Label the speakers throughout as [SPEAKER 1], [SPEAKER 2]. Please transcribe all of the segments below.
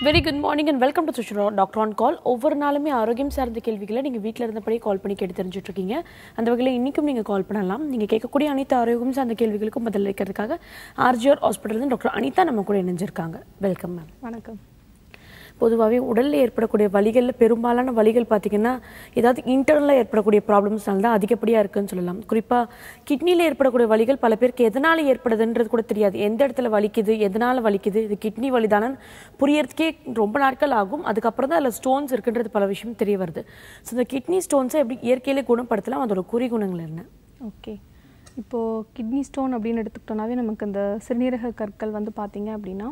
[SPEAKER 1] Very good morning and welcome to Sushro Doctor on Call. ஒவ்வொரு நாளுமே ஆரோக்கியம் சார்ந்த கேள்விகளை நீங்க வீட்ல இருந்தபடியே கால் பண்ணி கேட்டு தெரிஞ்சிட்டு இருக்கீங்க. அந்த வகையில இன்னைக்கும் நீங்க கால் பண்ணலாம். நீங்க கேட்கக்கூடிய அனைத்து ஆரோக்கியம் சார்ந்த கேள்விகளுக்கும் பதில் அளிக்கிறதுக்காக ஆர்ஜிஆர் ஹாஸ்பிடல்ல டாக்டர் அனிதா நம்ம கூட இணைஞ்சிருக்காங்க. Welcome ma'am.
[SPEAKER 2] வணக்கம்.
[SPEAKER 1] பொதுவாகவே உடலில் ஏற்படக்கூடிய வலிகளில் பெரும்பாலான வலிகள் பார்த்தீங்கன்னா ஏதாவது இன்டர்னலாக ஏற்படக்கூடிய ப்ராப்ளம்ஸ்னால தான் அதிகப்படியாக இருக்குன்னு சொல்லலாம். குறிப்பாக கிட்னியில் ஏற்படக்கூடிய வலிகள் பல பேருக்கு எதனால் ஏற்படுதுன்றது கூட தெரியாது. எந்த இடத்துல வலிக்குது, எதனால் வலிக்குது, இது கிட்னி வலிதானு புரியறதுக்கே ரொம்ப நாட்கள் ஆகும். அதுக்கப்புறம் தான் அதில் ஸ்டோன்ஸ் இருக்குன்றது பல விஷயம் தெரிய வருது. ஸோ இந்த கிட்னி ஸ்டோன்ஸை எப்படி இயற்கையிலே குணப்படுத்தலாம், அதோட குறிகுணங்கள் என்ன?
[SPEAKER 2] ஓகே, இப்போது கிட்னி ஸ்டோன் அப்படின்னு எடுத்துக்கிட்டோம்னாவே நமக்கு இந்த சிறுநீரக கற்கள் வந்து பார்த்திங்க அப்படின்னா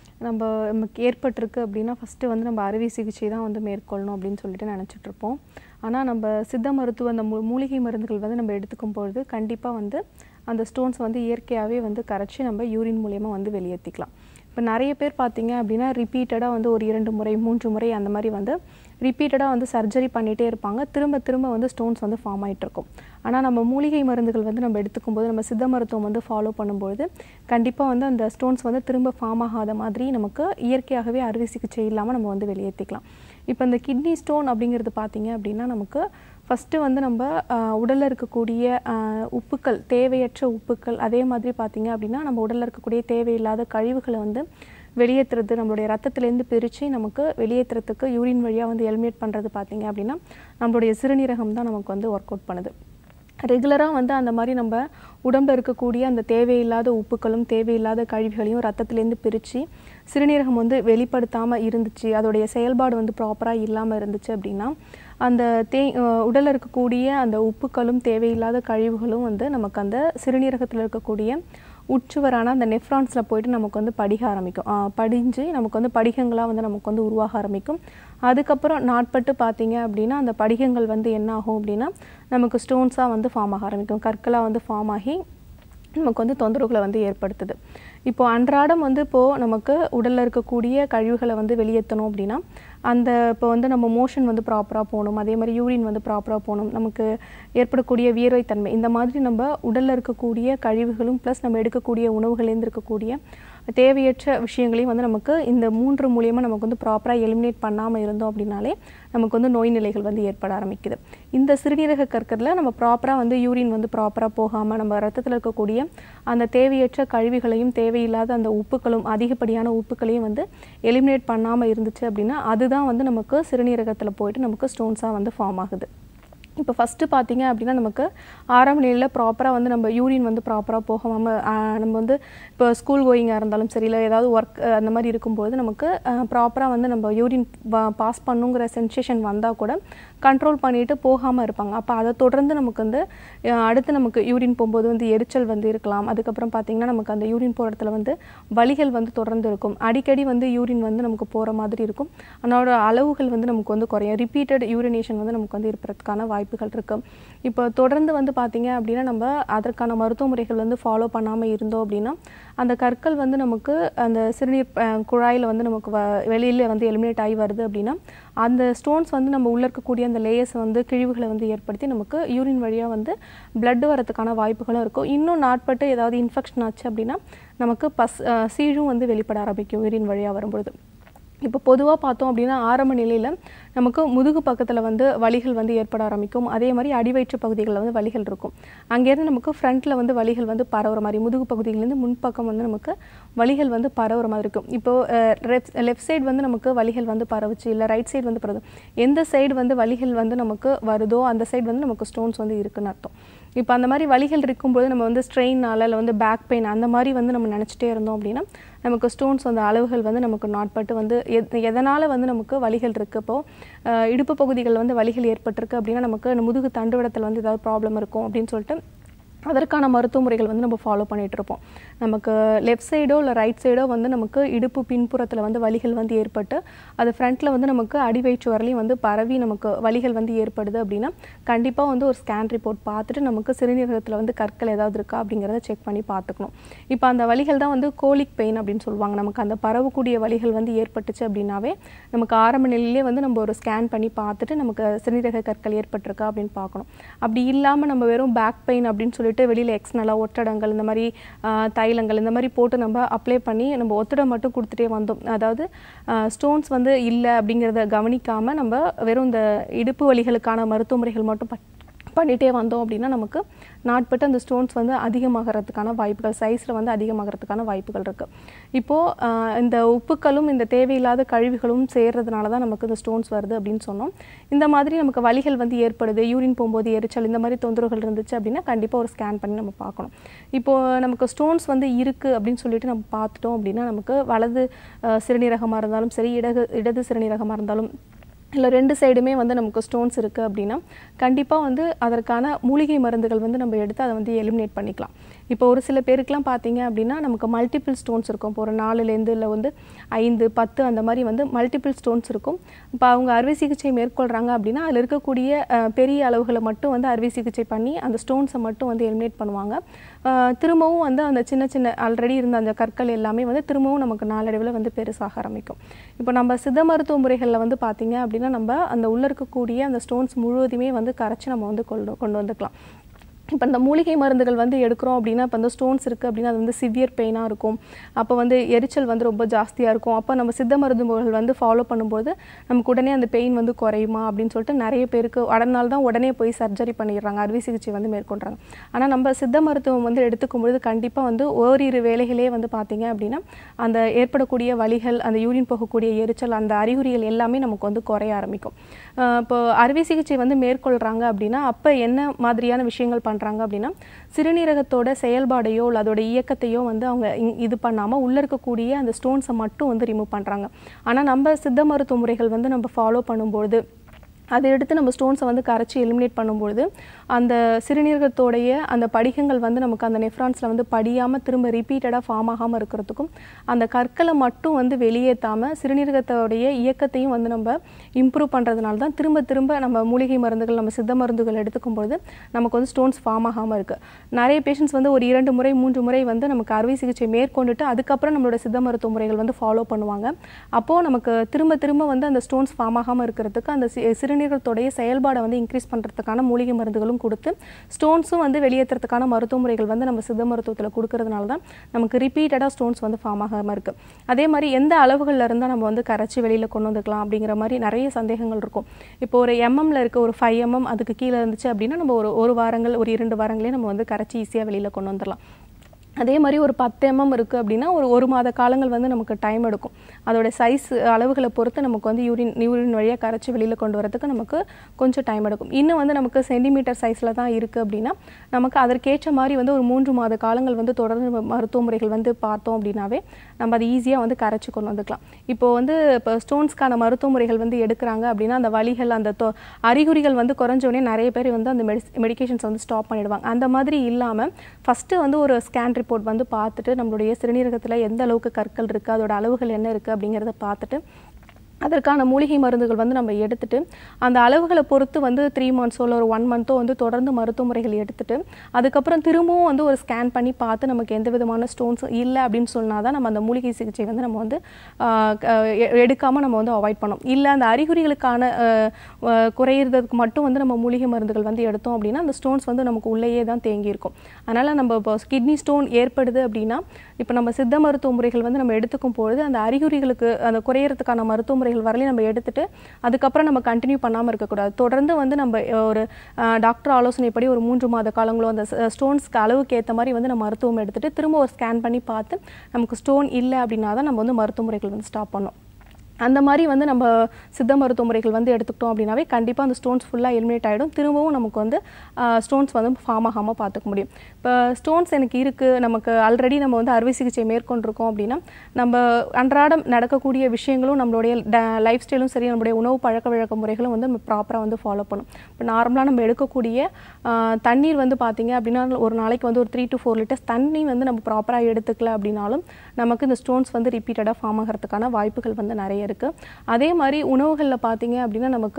[SPEAKER 2] நமக்கு ஏற்பட்டிருக்கு அப்படின்னா ஃபஸ்ட்டு வந்து நம்ம அறுவை சிகிச்சை தான் வந்து மேற்கொள்ளணும் அப்படின்னு சொல்லிட்டு நினச்சிட்ருப்போம். ஆனால் நம்ம சித்த மருத்துவ அந்த மூலிகை மருந்துகள் வந்து நம்ம எடுத்துக்கும் பொழுது கண்டிப்பாக வந்து அந்த ஸ்டோன்ஸ் வந்து இயற்கையாகவே வந்து கரைச்சி நம்ம யூரின் மூலயமா வந்து வெளியேற்றிக்கலாம். இப்போ நிறைய பேர் பார்த்திங்க அப்படின்னா ரிப்பீட்டடாக வந்து ஒரு 2 முறை 3 முறை அந்த மாதிரி வந்து ரிப்பீட்டடாக வந்து சர்ஜரி பண்ணிகிட்டே இருப்பாங்க. திரும்ப திரும்ப வந்து ஸ்டோன்ஸ் வந்து ஃபார்ம் ஆகிட்ருக்கும். ஆனால் நம்ம மூலிகை மருந்துகள் வந்து நம்ம எடுத்துக்கும்போது, நம்ம சித்த மருத்துவம் வந்து ஃபாலோ பண்ணும்போது கண்டிப்பாக வந்து அந்த ஸ்டோன்ஸ் வந்து திரும்ப ஃபார்ம் ஆகாத மாதிரி நமக்கு இயற்கையாகவே அறுவை சிகிச்சை இல்லாமல் நம்ம வந்து வெளியேற்றிக்கலாம். இப்போ இந்த கிட்னி ஸ்டோன் அப்படிங்கிறது பார்த்திங்க அப்படின்னா நமக்கு ஃபஸ்ட்டு வந்து நம்ம உடலில் இருக்கக்கூடிய உப்புக்கள், தேவையற்ற உப்புக்கள், அதே மாதிரி பார்த்திங்க அப்படின்னா நம்ம உடலில் இருக்கக்கூடிய தேவையில்லாத கழிவுகளை வந்து வெளியேற்றுறது, நம்மளுடைய ரத்தத்துலேருந்து பிரித்து நமக்கு வெளியேற்றுறதுக்கு யூரின் வழியாக வந்து எலிமினேட் பண்ணுறது பார்த்திங்க அப்படின்னா நம்மளுடைய சிறுநீரகம் தான் நமக்கு வந்து ஒர்க் அவுட் பண்ணுது. ரெகுலராக வந்து அந்த மாதிரி நம்ம உடம்பில் இருக்கக்கூடிய அந்த தேவையில்லாத உப்புக்களும் தேவையில்லாத கழிவுகளையும் ரத்தத்துலேருந்து பிரித்து சிறுநீரகம் வந்து வெளிப்படுத்தாமல் இருந்துச்சு, அதோடைய செயல்பாடு வந்து ப்ராப்பராக இல்லாமல் இருந்துச்சு அப்படின்னா அந்த உடலில் இருக்கக்கூடிய அந்த உப்புக்களும் தேவையில்லாத கழிவுகளும் வந்து நமக்கு அந்த சிறுநீரகத்தில் இருக்கக்கூடிய உட்சுவரான அந்த நெஃப்ரான்ஸில் போய்ட்டு நமக்கு வந்து படிக ஆரம்பிக்கும். படிஞ்சு நமக்கு வந்து படிகங்களாக வந்து நமக்கு வந்து உருவாக ஆரம்பிக்கும். அதுக்கப்புறம் நாட்பட்டு பார்த்திங்க அப்படின்னா அந்த படிகங்கள் வந்து என்ன ஆகும் அப்படின்னா நமக்கு ஸ்டோன்ஸாக வந்து ஃபார்ம் ஆக ஆரம்பிக்கும். கற்களாக வந்து ஃபார்ம் ஆகி நமக்கு வந்து தொந்தரவுகளை வந்து ஏற்படுத்துது. இப்போது அன்றாடம் வந்து இப்போது நமக்கு உடலில் இருக்கக்கூடிய கழிவுகளை வந்து வெளியேற்றணும் அப்படின்னா அந்த இப்போ வந்து நம்ம மோஷன் வந்து ப்ராப்பராக போகணும், அதே மாதிரி யூரின் வந்து ப்ராப்பராக போகணும், நமக்கு ஏற்படக்கூடிய வியர்வைத்தன்மை, இந்த மாதிரி நம்ம உடலில் இருக்கக்கூடிய கழிவுகளும் ப்ளஸ் நம்ம எடுக்கக்கூடிய உணவுகள்லேருந்து இருக்கக்கூடிய தேவையற்ற விஷயங்களையும் வந்து நமக்கு இந்த 3 மூலியமாக நமக்கு வந்து ப்ராப்பராக எலிமினேட் பண்ணாமல் இருந்தோம் அப்படின்னாலே நமக்கு வந்து நோய் நிலைகள் வந்து ஏற்பட ஆரம்பிக்குது. இந்த சிறுநீரக கற்களில் நம்ம ப்ராப்பராக வந்து யூரின் வந்து ப்ராப்பராக போகாமல் நம்ம ரத்தத்தில் இருக்கக்கூடிய அந்த தேவையற்ற கழிவுகளையும் தேவையில்லாத அந்த உப்புக்களும் அதிகப்படியான உப்புக்களையும் வந்து எலிமினேட் பண்ணாமல் இருந்துச்சு அப்படின்னா அதுதான் வந்து நமக்கு சிறுநீரகத்தில் போயிட்டு நமக்கு ஸ்டோன்ஸாக வந்து ஃபார்ம் ஆகுது. இப்போ ஃபஸ்ட்டு பார்த்திங்க அப்படின்னா நமக்கு ஆரம்ப நிலையில் ப்ராப்பராக வந்து நம்ம யூரின் வந்து ப்ராப்பராக போகாமல் நம்ம வந்து இப்போ ஸ்கூல் கோயிங்காக இருந்தாலும் சரி, இல்லை ஏதாவது ஒர்க் அந்த மாதிரி இருக்கும்போது நமக்கு ப்ராப்பராக வந்து நம்ம யூரின் பாஸ் பண்ணுங்கிற சென்சேஷன் வந்தால் கூட கண்ட்ரோல் பண்ணிட்டு போகாமல் இருப்பாங்க. அப்போ அதை தொடர்ந்து நமக்கு வந்து அடுத்து நமக்கு யூரின் போகும்போது வந்து எரிச்சல் வந்து இருக்கலாம். அதுக்கப்புறம் பார்த்திங்கன்னா நமக்கு அந்த யூரின் போகிற இடத்துல வந்து வலிகள் வந்து தொடர்ந்து இருக்கும். அடிக்கடி வந்து யூரின் வந்து நமக்கு போகிற மாதிரி இருக்கும். அதனோட அளவுகள் வந்து நமக்கு வந்து குறையும். ரிப்பீட்டட் யூரினேஷன் வந்து நமக்கு வந்து இருப்பதற்கான வாய்ப்புகள் இருக்குது. இப்போ தொடர்ந்து வந்து பார்த்திங்க அப்படின்னா நம்ம அதற்கான மருத்துவ முறைகள் வந்து ஃபாலோ பண்ணாமல் இருந்தோம் அப்படின்னா அந்த கற்கள் வந்து நமக்கு அந்த சிறுநீர் குழாயில் வந்து நமக்கு வெளியில் வந்து எலிமினேட் ஆகி வருது அப்படின்னா அந்த ஸ்டோன்ஸ் வந்து நம்ம உள்ளே இருக்கக்கூடிய அந்த லேயர்ஸ் வந்து கிழிவுகளை வந்து ஏற்படுத்தி நமக்கு யூரின் வழியாக வந்து பிளட் வரதுக்கான வாய்ப்புகளும் இருக்கும். இன்னும் நாட்பட்டு ஏதாவது இன்ஃபெக்ஷன் ஆச்சு அப்படின்னா நமக்கு சீழும் வந்து வெளிப்பட ஆரம்பிக்கும் யூரின் வழியாக வரும்பொழுது. இப்போ பொதுவாக பார்த்தோம் அப்படின்னா ஆரம்ப நிலையில் நமக்கு முதுகு பக்கத்தில் வந்து வலிகள் வந்து ஏற்பட ஆரம்பிக்கும். அதே மாதிரி அடிவயிற்று பகுதிகளில் வந்து வலிகள் இருக்கும். அங்கேருந்து நமக்கு ஃப்ரண்ட்டில் வந்து வலிகள் வந்து பரவுற மாதிரி, முதுகு பகுதியிலேருந்து முன்பக்கம் வந்து நமக்கு வலிகள் வந்து பரவுற மாதிரி இருக்கும். இப்போது லெஃப்ட் சைடு வந்து நமக்கு வலிகள் வந்து பரவுச்சு, இல்லை ரைட் சைடு வந்து பரவுது, எந்த சைடு வந்து வலிகள் வந்து நமக்கு வருதோ அந்த சைடு வந்து நமக்கு ஸ்டோன்ஸ் வந்து இருக்குன்னு அர்த்தம். இப்போ அந்த மாதிரி வலிகள் இருக்கும்போது நம்ம வந்து ஸ்ட்ரெயினால் இல்லை வந்து பேக் பெயின் அந்த மாதிரி வந்து நம்ம நினச்சிட்டே இருந்தோம் அப்படின்னா நமக்கு ஸ்டோன்ஸ் அந்த அளவுகள் வந்து நமக்கு நாட்பட்டு வந்து எதனால் வந்து நமக்கு வலிகள் இருக்குது. இப்போது இடுப்பு பகுதிகளில் வந்து வலிகள் ஏற்பட்டிருக்கு அப்படின்னா நமக்கு முதுகு தண்டுவடத்தில் வந்து ஏதாவது ப்ராப்ளம் இருக்கும் அப்படின்னு சொல்லிட்டு அதற்கான மருத்துவ முறைகள் வந்து நம்ம ஃபாலோ பண்ணிகிட்டு இருப்போம். நமக்கு லெஃப்ட் சைடோ இல்லை ரைட் சைடோ வந்து நமக்கு இடுப்பு பின்புறத்தில் வந்து வலிகள் வந்து ஏற்பட்டு அது ஃப்ரண்ட்டில் வந்து நமக்கு அடிவயிற்று வரலையும் வந்து பரவி நமக்கு வலிகள் வந்து ஏற்படுது அப்படின்னா கண்டிப்பாக வந்து ஒரு ஸ்கேன் ரிப்போர்ட் பார்த்துட்டு நமக்கு சிறுநீரகத்தில் வந்து கற்கள் ஏதாவது இருக்கா அப்படிங்கிறத செக் பண்ணி பார்த்துக்கணும். இப்போ அந்த வலிகள் தான் வந்து கோலிக் பெயின் அப்படின்னு சொல்லுவாங்க. நமக்கு அந்த பரவக்கூடிய வலிகள் வந்து ஏற்பட்டுச்சு அப்படின்னாவே நமக்கு ஆரம்ப நிலையிலே வந்து நம்ம ஒரு ஸ்கேன் பண்ணி பார்த்துட்டு நமக்கு சிறுநீரக கற்கள் ஏற்பட்டிருக்கா அப்படின்னு பார்க்கணும். அப்படி இல்லாமல் நம்ம வெறும் பேக் பெயின் அப்படின்னு சொல்லிட்டு சொல்லிட்டு வெளியில் எக்ஸ்னலாக ஒட்டடங்கள் இந்த மாதிரி தைலங்கள் இந்த மாதிரி போட்டு நம்ம அப்ளை பண்ணி நம்ம ஒத்தடம் மட்டும் கொடுத்துட்டே வந்தோம். அதாவது ஸ்டோன்ஸ் வந்து இல்லை அப்படிங்கிறத கவனிக்காமல் நம்ம வெறும் இந்த இடுப்பு வலிகளுக்கான மருத்துவ முறைகள் மட்டும் பண்ணிகிட்டே வந்தோம் அப்படின்னா நமக்கு நாட்பட்டு அந்த ஸ்டோன்ஸ் வந்து அதிகமாகிறதுக்கான வாய்ப்புகள், சைஸில் வந்து அதிகமாகிறதுக்கான வாய்ப்புகள் இருக்குது. இப்போது இந்த உப்புக்களும் இந்த தேவையில்லாத கழிவுகளும் சேர்றதுனால தான் நமக்கு இந்த ஸ்டோன்ஸ் வருது அப்படின்னு சொன்னோம். இந்த மாதிரி நமக்கு வலிகள் வந்து ஏற்படுது, யூரின் போகும்போது எரிச்சல், இந்த மாதிரி தொந்தரவுகள் இருந்துச்சு அப்படின்னா கண்டிப்பாக ஒரு ஸ்கேன் பண்ணி நம்ம பார்க்கணும். இப்போது நமக்கு ஸ்டோன்ஸ் வந்து இருக்குது அப்படின்னு சொல்லிட்டு நம்ம பார்த்துட்டோம் அப்படின்னா நமக்கு வலது சிறுநீரகமாக இருந்தாலும் சரி, இடது சிறுநீரகமாக இருந்தாலும் இல்லை 2 சைடுமே வந்து நமக்கு ஸ்டோன்ஸ் இருக்குது அப்படின்னா கண்டிப்பாக வந்து அதற்கான மூலிகை மருந்துகள் வந்து நம்ம எடுத்து அதை வந்து எலிமினேட் பண்ணிக்கலாம். இப்போ ஒரு சில பேருக்குலாம் பார்த்தீங்க அப்படின்னா நமக்கு மல்டிபிள் ஸ்டோன்ஸ் இருக்கும். இப்போ ஒரு 4லேருந்து இல்லை வந்து 5, 10 அந்த மாதிரி வந்து மல்டிபிள் ஸ்டோன்ஸ் இருக்கும். இப்போ அவங்க அறுவை சிகிச்சை மேற்கொள்கிறாங்க அப்படின்னா அதில் இருக்கக்கூடிய பெரிய அளவுகளை மட்டும் வந்து அறுவை சிகிச்சை பண்ணி அந்த ஸ்டோன்ஸை மட்டும் வந்து எலிமினேட் பண்ணுவாங்க. திரும்பவும் வந்து அந்த சின்ன சின்ன ஆல்ரெடி இருந்த அந்த கற்கள் எல்லாமே வந்து திரும்பவும் நமக்கு நாளடைவில் வந்து பெருசாக ஆரம்பிக்கும். இப்போ நம்ம சித்த மருத்துவ முறைகளில் வந்து பார்த்தீங்க அப்படின்னா நம்ம அந்த உள்ளே இருக்கக்கூடிய அந்த ஸ்டோன்ஸ் முழுவதுமே வந்து கரைச்சி நம்ம வந்து கொண்டு வந்துக்கலாம். இப்போ இந்த மூலிகை மருந்துகள் வந்து எடுக்கிறோம் அப்படின்னா இப்போ அந்த ஸ்டோன்ஸ் இருக்குது அப்படின்னா அது வந்து சிவியர் பெயினாக இருக்கும். அப்போ வந்து எரிச்சல் வந்து ரொம்ப ஜாஸ்தியாக இருக்கும். அப்போ நம்ம சித்த மருந்துகள் வந்து ஃபாலோ பண்ணும்போது நமக்கு உடனே அந்த பெயின் வந்து குறையுமா அப்படின்னு சொல்லிட்டு நிறைய பேருக்கு அதனால தான் உடனே போய் சர்ஜரி பண்ணிடுறாங்க, அறுவை சிகிச்சை வந்து மேற்கொள்கிறாங்க. ஆனால் நம்ம சித்த மருத்துவம் வந்து எடுத்துக்கும்பொழுது கண்டிப்பாக வந்து ஓரிரு வேலைகளே வந்து பார்த்தீங்க அப்படின்னா அந்த ஏற்படக்கூடிய வலிகள், அந்த யூரின் போகக்கூடிய எரிச்சல், அந்த அறிகுறிகள் எல்லாமே நமக்கு வந்து குறைய ஆரம்பிக்கும். இப்போ அறுவை சிகிச்சை வந்து மேற்கொள்கிறாங்க அப்படின்னா அப்போ என்ன மாதிரியான விஷயங்கள் பண்ணுறாங்க அப்படின்னா சிறுநீரகத்தோட செயல்பாடையோ இல்லை அதோட இயக்கத்தையோ வந்து அவங்க இது பண்ணாமல் உள்ளே இருக்கக்கூடிய அந்த ஸ்டோன்ஸை மட்டும் வந்து ரிமூவ் பண்ணுறாங்க. ஆனால் நம்ம சித்த மருத்துவ முறைகள் வந்து நம்ம ஃபாலோ பண்ணும்பொழுது அதை எடுத்து நம்ம ஸ்டோன்ஸை வந்து கரைச்சி எலிமினேட் பண்ணும்பொழுது அந்த சிறுநீரகத்தோடைய அந்த படிகங்கள் வந்து நமக்கு அந்த நெஃப்ரான்ஸில் வந்து படியாமல் திரும்ப ரிப்பீட்டடாக ஃபார்ம் ஆகாமல் இருக்கிறதுக்கும் அந்த கற்களை மட்டும் வந்து வெளியேற்றாமல் சிறுநீரகத்தோடைய இயக்கத்தையும் வந்து நம்ம இம்ப்ரூவ் பண்ணுறதுனால தான் திரும்ப திரும்ப நம்ம மூலிகை மருந்துகள், நம்ம சித்த மருந்துகள் எடுத்துக்கும்பொழுது நமக்கு வந்து ஸ்டோன்ஸ் ஃபார்ம் ஆகாமல் இருக்குது. நிறைய பேஷண்ட்ஸ் வந்து ஒரு 2 முறை 3 முறை வந்து நமக்கு அறுவை சிகிச்சை மேற்கொண்டுட்டு அதுக்கப்புறம் நம்மளோட சித்த மருத்துவ முறைகள் வந்து ஃபாலோ பண்ணுவாங்க. அப்போது நமக்கு திரும்ப திரும்ப வந்து அந்த ஸ்டோன்ஸ் ஃபார்ம் ஆகாமல் இருக்கிறதுக்கு அந்த சிறுநீரகத்தோடைய செயல்பாடை வந்து இன்க்ரீஸ் பண்ணுறதுக்கான மூலிகை மருந்துகளும் கொடுத்து ஸ்டோன்ஸும் வந்து வெளியேற்றுறதுக்கான மருத்துவ முறைகள் வந்து நம்ம சித்த மருத்துவத்தில் கொடுக்கறதுனால தான் நமக்கு ரிப்பீட்டடாக ஸ்டோன்ஸ் வந்து ஃபார்ம் ஆகாமல் இருக்குது. அதே மாதிரி எந்த அளவுகளில் இருந்தால் நம்ம வந்து கரைச்சி வெளியில் கொண்டு வந்துக்கலாம் அப்படிங்கிற மாதிரி நிறைய சந்தேகங்கள் இருக்கும். இப்போ ஒரு எம்எம்ல இருக்க ஒரு 5 mm அதுக்கு கீழே இருந்துச்சு அப்படின்னா நம்ம ஒரு வாரங்கள், ஒரு 2 வாரங்களே நம்ம வந்து கரைச்சி ஈஸியாக வெளியில் கொண்டு வந்துடலாம். அதே மாதிரி ஒரு 10 mm இருக்குது அப்படின்னா ஒரு மாத காலங்கள் வந்து நமக்கு டைம் எடுக்கும். அதோட சைஸ் அளவுகளை பொறுத்து நமக்கு வந்து யூரின் வழியாக கரைச்சி வெளியில் கொண்டு வரதுக்கு நமக்கு கொஞ்சம் டைம் எடுக்கும். இன்னும் வந்து நமக்கு சென்டிமீட்டர் சைஸில் தான் இருக்குது அப்படின்னா நமக்கு அதற்கேற்ற மாதிரி வந்து ஒரு 3 மாத காலங்கள் வந்து தொடர்ந்து மருத்துவ முறைகள் வந்து பார்த்தோம் அப்படின்னாவே நம்ம அதை ஈஸியாக வந்து கரைச்சி கொண்டு வந்துக்கலாம். இப்போ ஸ்டோன்ஸ்க்கான மருத்துவ முறைகள் வந்து எடுக்கிறாங்க அப்படின்னா அந்த வலிகள், அந்த அறிகுறிகள் வந்து குறைஞ்சோடனே நிறைய பேர் வந்து அந்த மெடிகேஷன்ஸ் வந்து ஸ்டாப் பண்ணிடுவாங்க. அந்த மாதிரி இல்லாமல் ஃபஸ்ட்டு வந்து ஒரு ஸ்கேன் ரிப்போர்ட் வந்து பார்த்துட்டு நம்மளுடைய சிறுநீரகத்தில் எந்த அளவுக்கு கற்கள் இருக்குது, அதோட அளவுகள் என்ன இருக்குது அப்படிங்கிறத பார்த்துட்டு அதற்கான மூலிகை மருந்துகள் வந்து நம்ம எடுத்துட்டு அந்த அளவுகளை பொறுத்து வந்து 3 months இல்லை ஒரு 1 month வந்து தொடர்ந்து மருத்துவ முறைகள் எடுத்துட்டு அதுக்கப்புறம் திரும்பவும் வந்து ஒரு ஸ்கேன் பண்ணி பார்த்து நமக்கு எந்த விதமான ஸ்டோன்ஸ் இல்லை அப்படின்னு சொன்னால் தான் நம்ம அந்த மூலிகை சிகிச்சை வந்து நம்ம வந்து எடுக்காமல் நம்ம வந்து அவாய்ட் பண்ணோம். இல்லை அந்த அறிகுறிகளுக்கான குறையிறதுக்கு மட்டும் வந்து நம்ம மூலிகை மருந்துகள் வந்து எடுத்தோம் அப்படின்னா அந்த ஸ்டோன்ஸ் வந்து நமக்கு உள்ளேயே தான் தேங்கியிருக்கும். அதனால் நம்ம இப்போ கிட்னி ஸ்டோன் ஏற்படுது அப்படின்னா இப்போ நம்ம சித்த மருத்துவ முறைகள் வந்து நம்ம எடுத்துக்கும் பொழுது அந்த அறிகுறிகளுக்கு அந்த குறையிறதுக்கான மருத்துவ முறைகள் வரலையும் நம்ம எடுத்துட்டு அதுக்கப்புறம் நம்ம கண்டினியூ பண்ணாமல் இருக்கக்கூடாது. தொடர்ந்து வந்து நம்ம ஒரு டாக்டர் ஆலோசனைப்படி ஒரு 3 மாத காலங்களோ அந்த ஸ்டோன்ஸ்க்கு அளவுக்கு ஏற்ற மாதிரி வந்து நம்ம மருத்துவம் எடுத்துட்டு திரும்ப ஒரு ஸ்கேன் பண்ணி பார்த்து நமக்கு ஸ்டோன் இல்லை அப்படின்னா தான் நம்ம வந்து மருத்துவ முறைகள் வந்து ஸ்டாப் பண்ணோம். அந்த மாதிரி வந்து நம்ம சித்த மருத்துவ முறைகள் வந்து எடுத்துக்கிட்டோம் அப்படின்னாவே கண்டிப்பாக அந்த ஸ்டோன்ஸ் ஃபுல்லாக எலிமினேட் ஆகிடும். திரும்பவும் நமக்கு வந்து ஸ்டோன்ஸ் வந்து ஃபார்ம் ஆகாமல் பார்த்துக்க முடியும். இப்போ ஸ்டோன்ஸ் எனக்கு இருக்குது, நமக்கு ஆல்ரெடி நம்ம வந்து அறுவை சிகிச்சை மேற்கொண்டிருக்கோம் அப்படின்னா நம்ம அன்றாடம் நடக்கக்கூடிய விஷயங்களும் நம்மளுடைய லைஃப் ஸ்டைலும் சரி, நம்மளுடைய உணவு பழக்க வழக்க முறைகளும் வந்து நம்ம ப்ராப்பராக வந்து ஃபாலோ பண்ணும். இப்போ நார்மலாக நம்ம எடுக்கக்கூடிய தண்ணீர் வந்து பார்த்திங்க அப்படின்னா ஒரு நாளைக்கு வந்து ஒரு 3 to 4 liters தண்ணி வந்து நம்ம ப்ராப்பராக எடுத்துக்கல அப்படின்னாலும் நமக்கு இந்த ஸ்டோன்ஸ் வந்து ரிப்பீட்டடாக ஃபார்ம் ஆகிறதுக்கான வாய்ப்புகள் வந்து நிறைய இருக்குது. அதே மாதிரி உணவுகளில் பார்த்தீங்க அப்படின்னா நமக்கு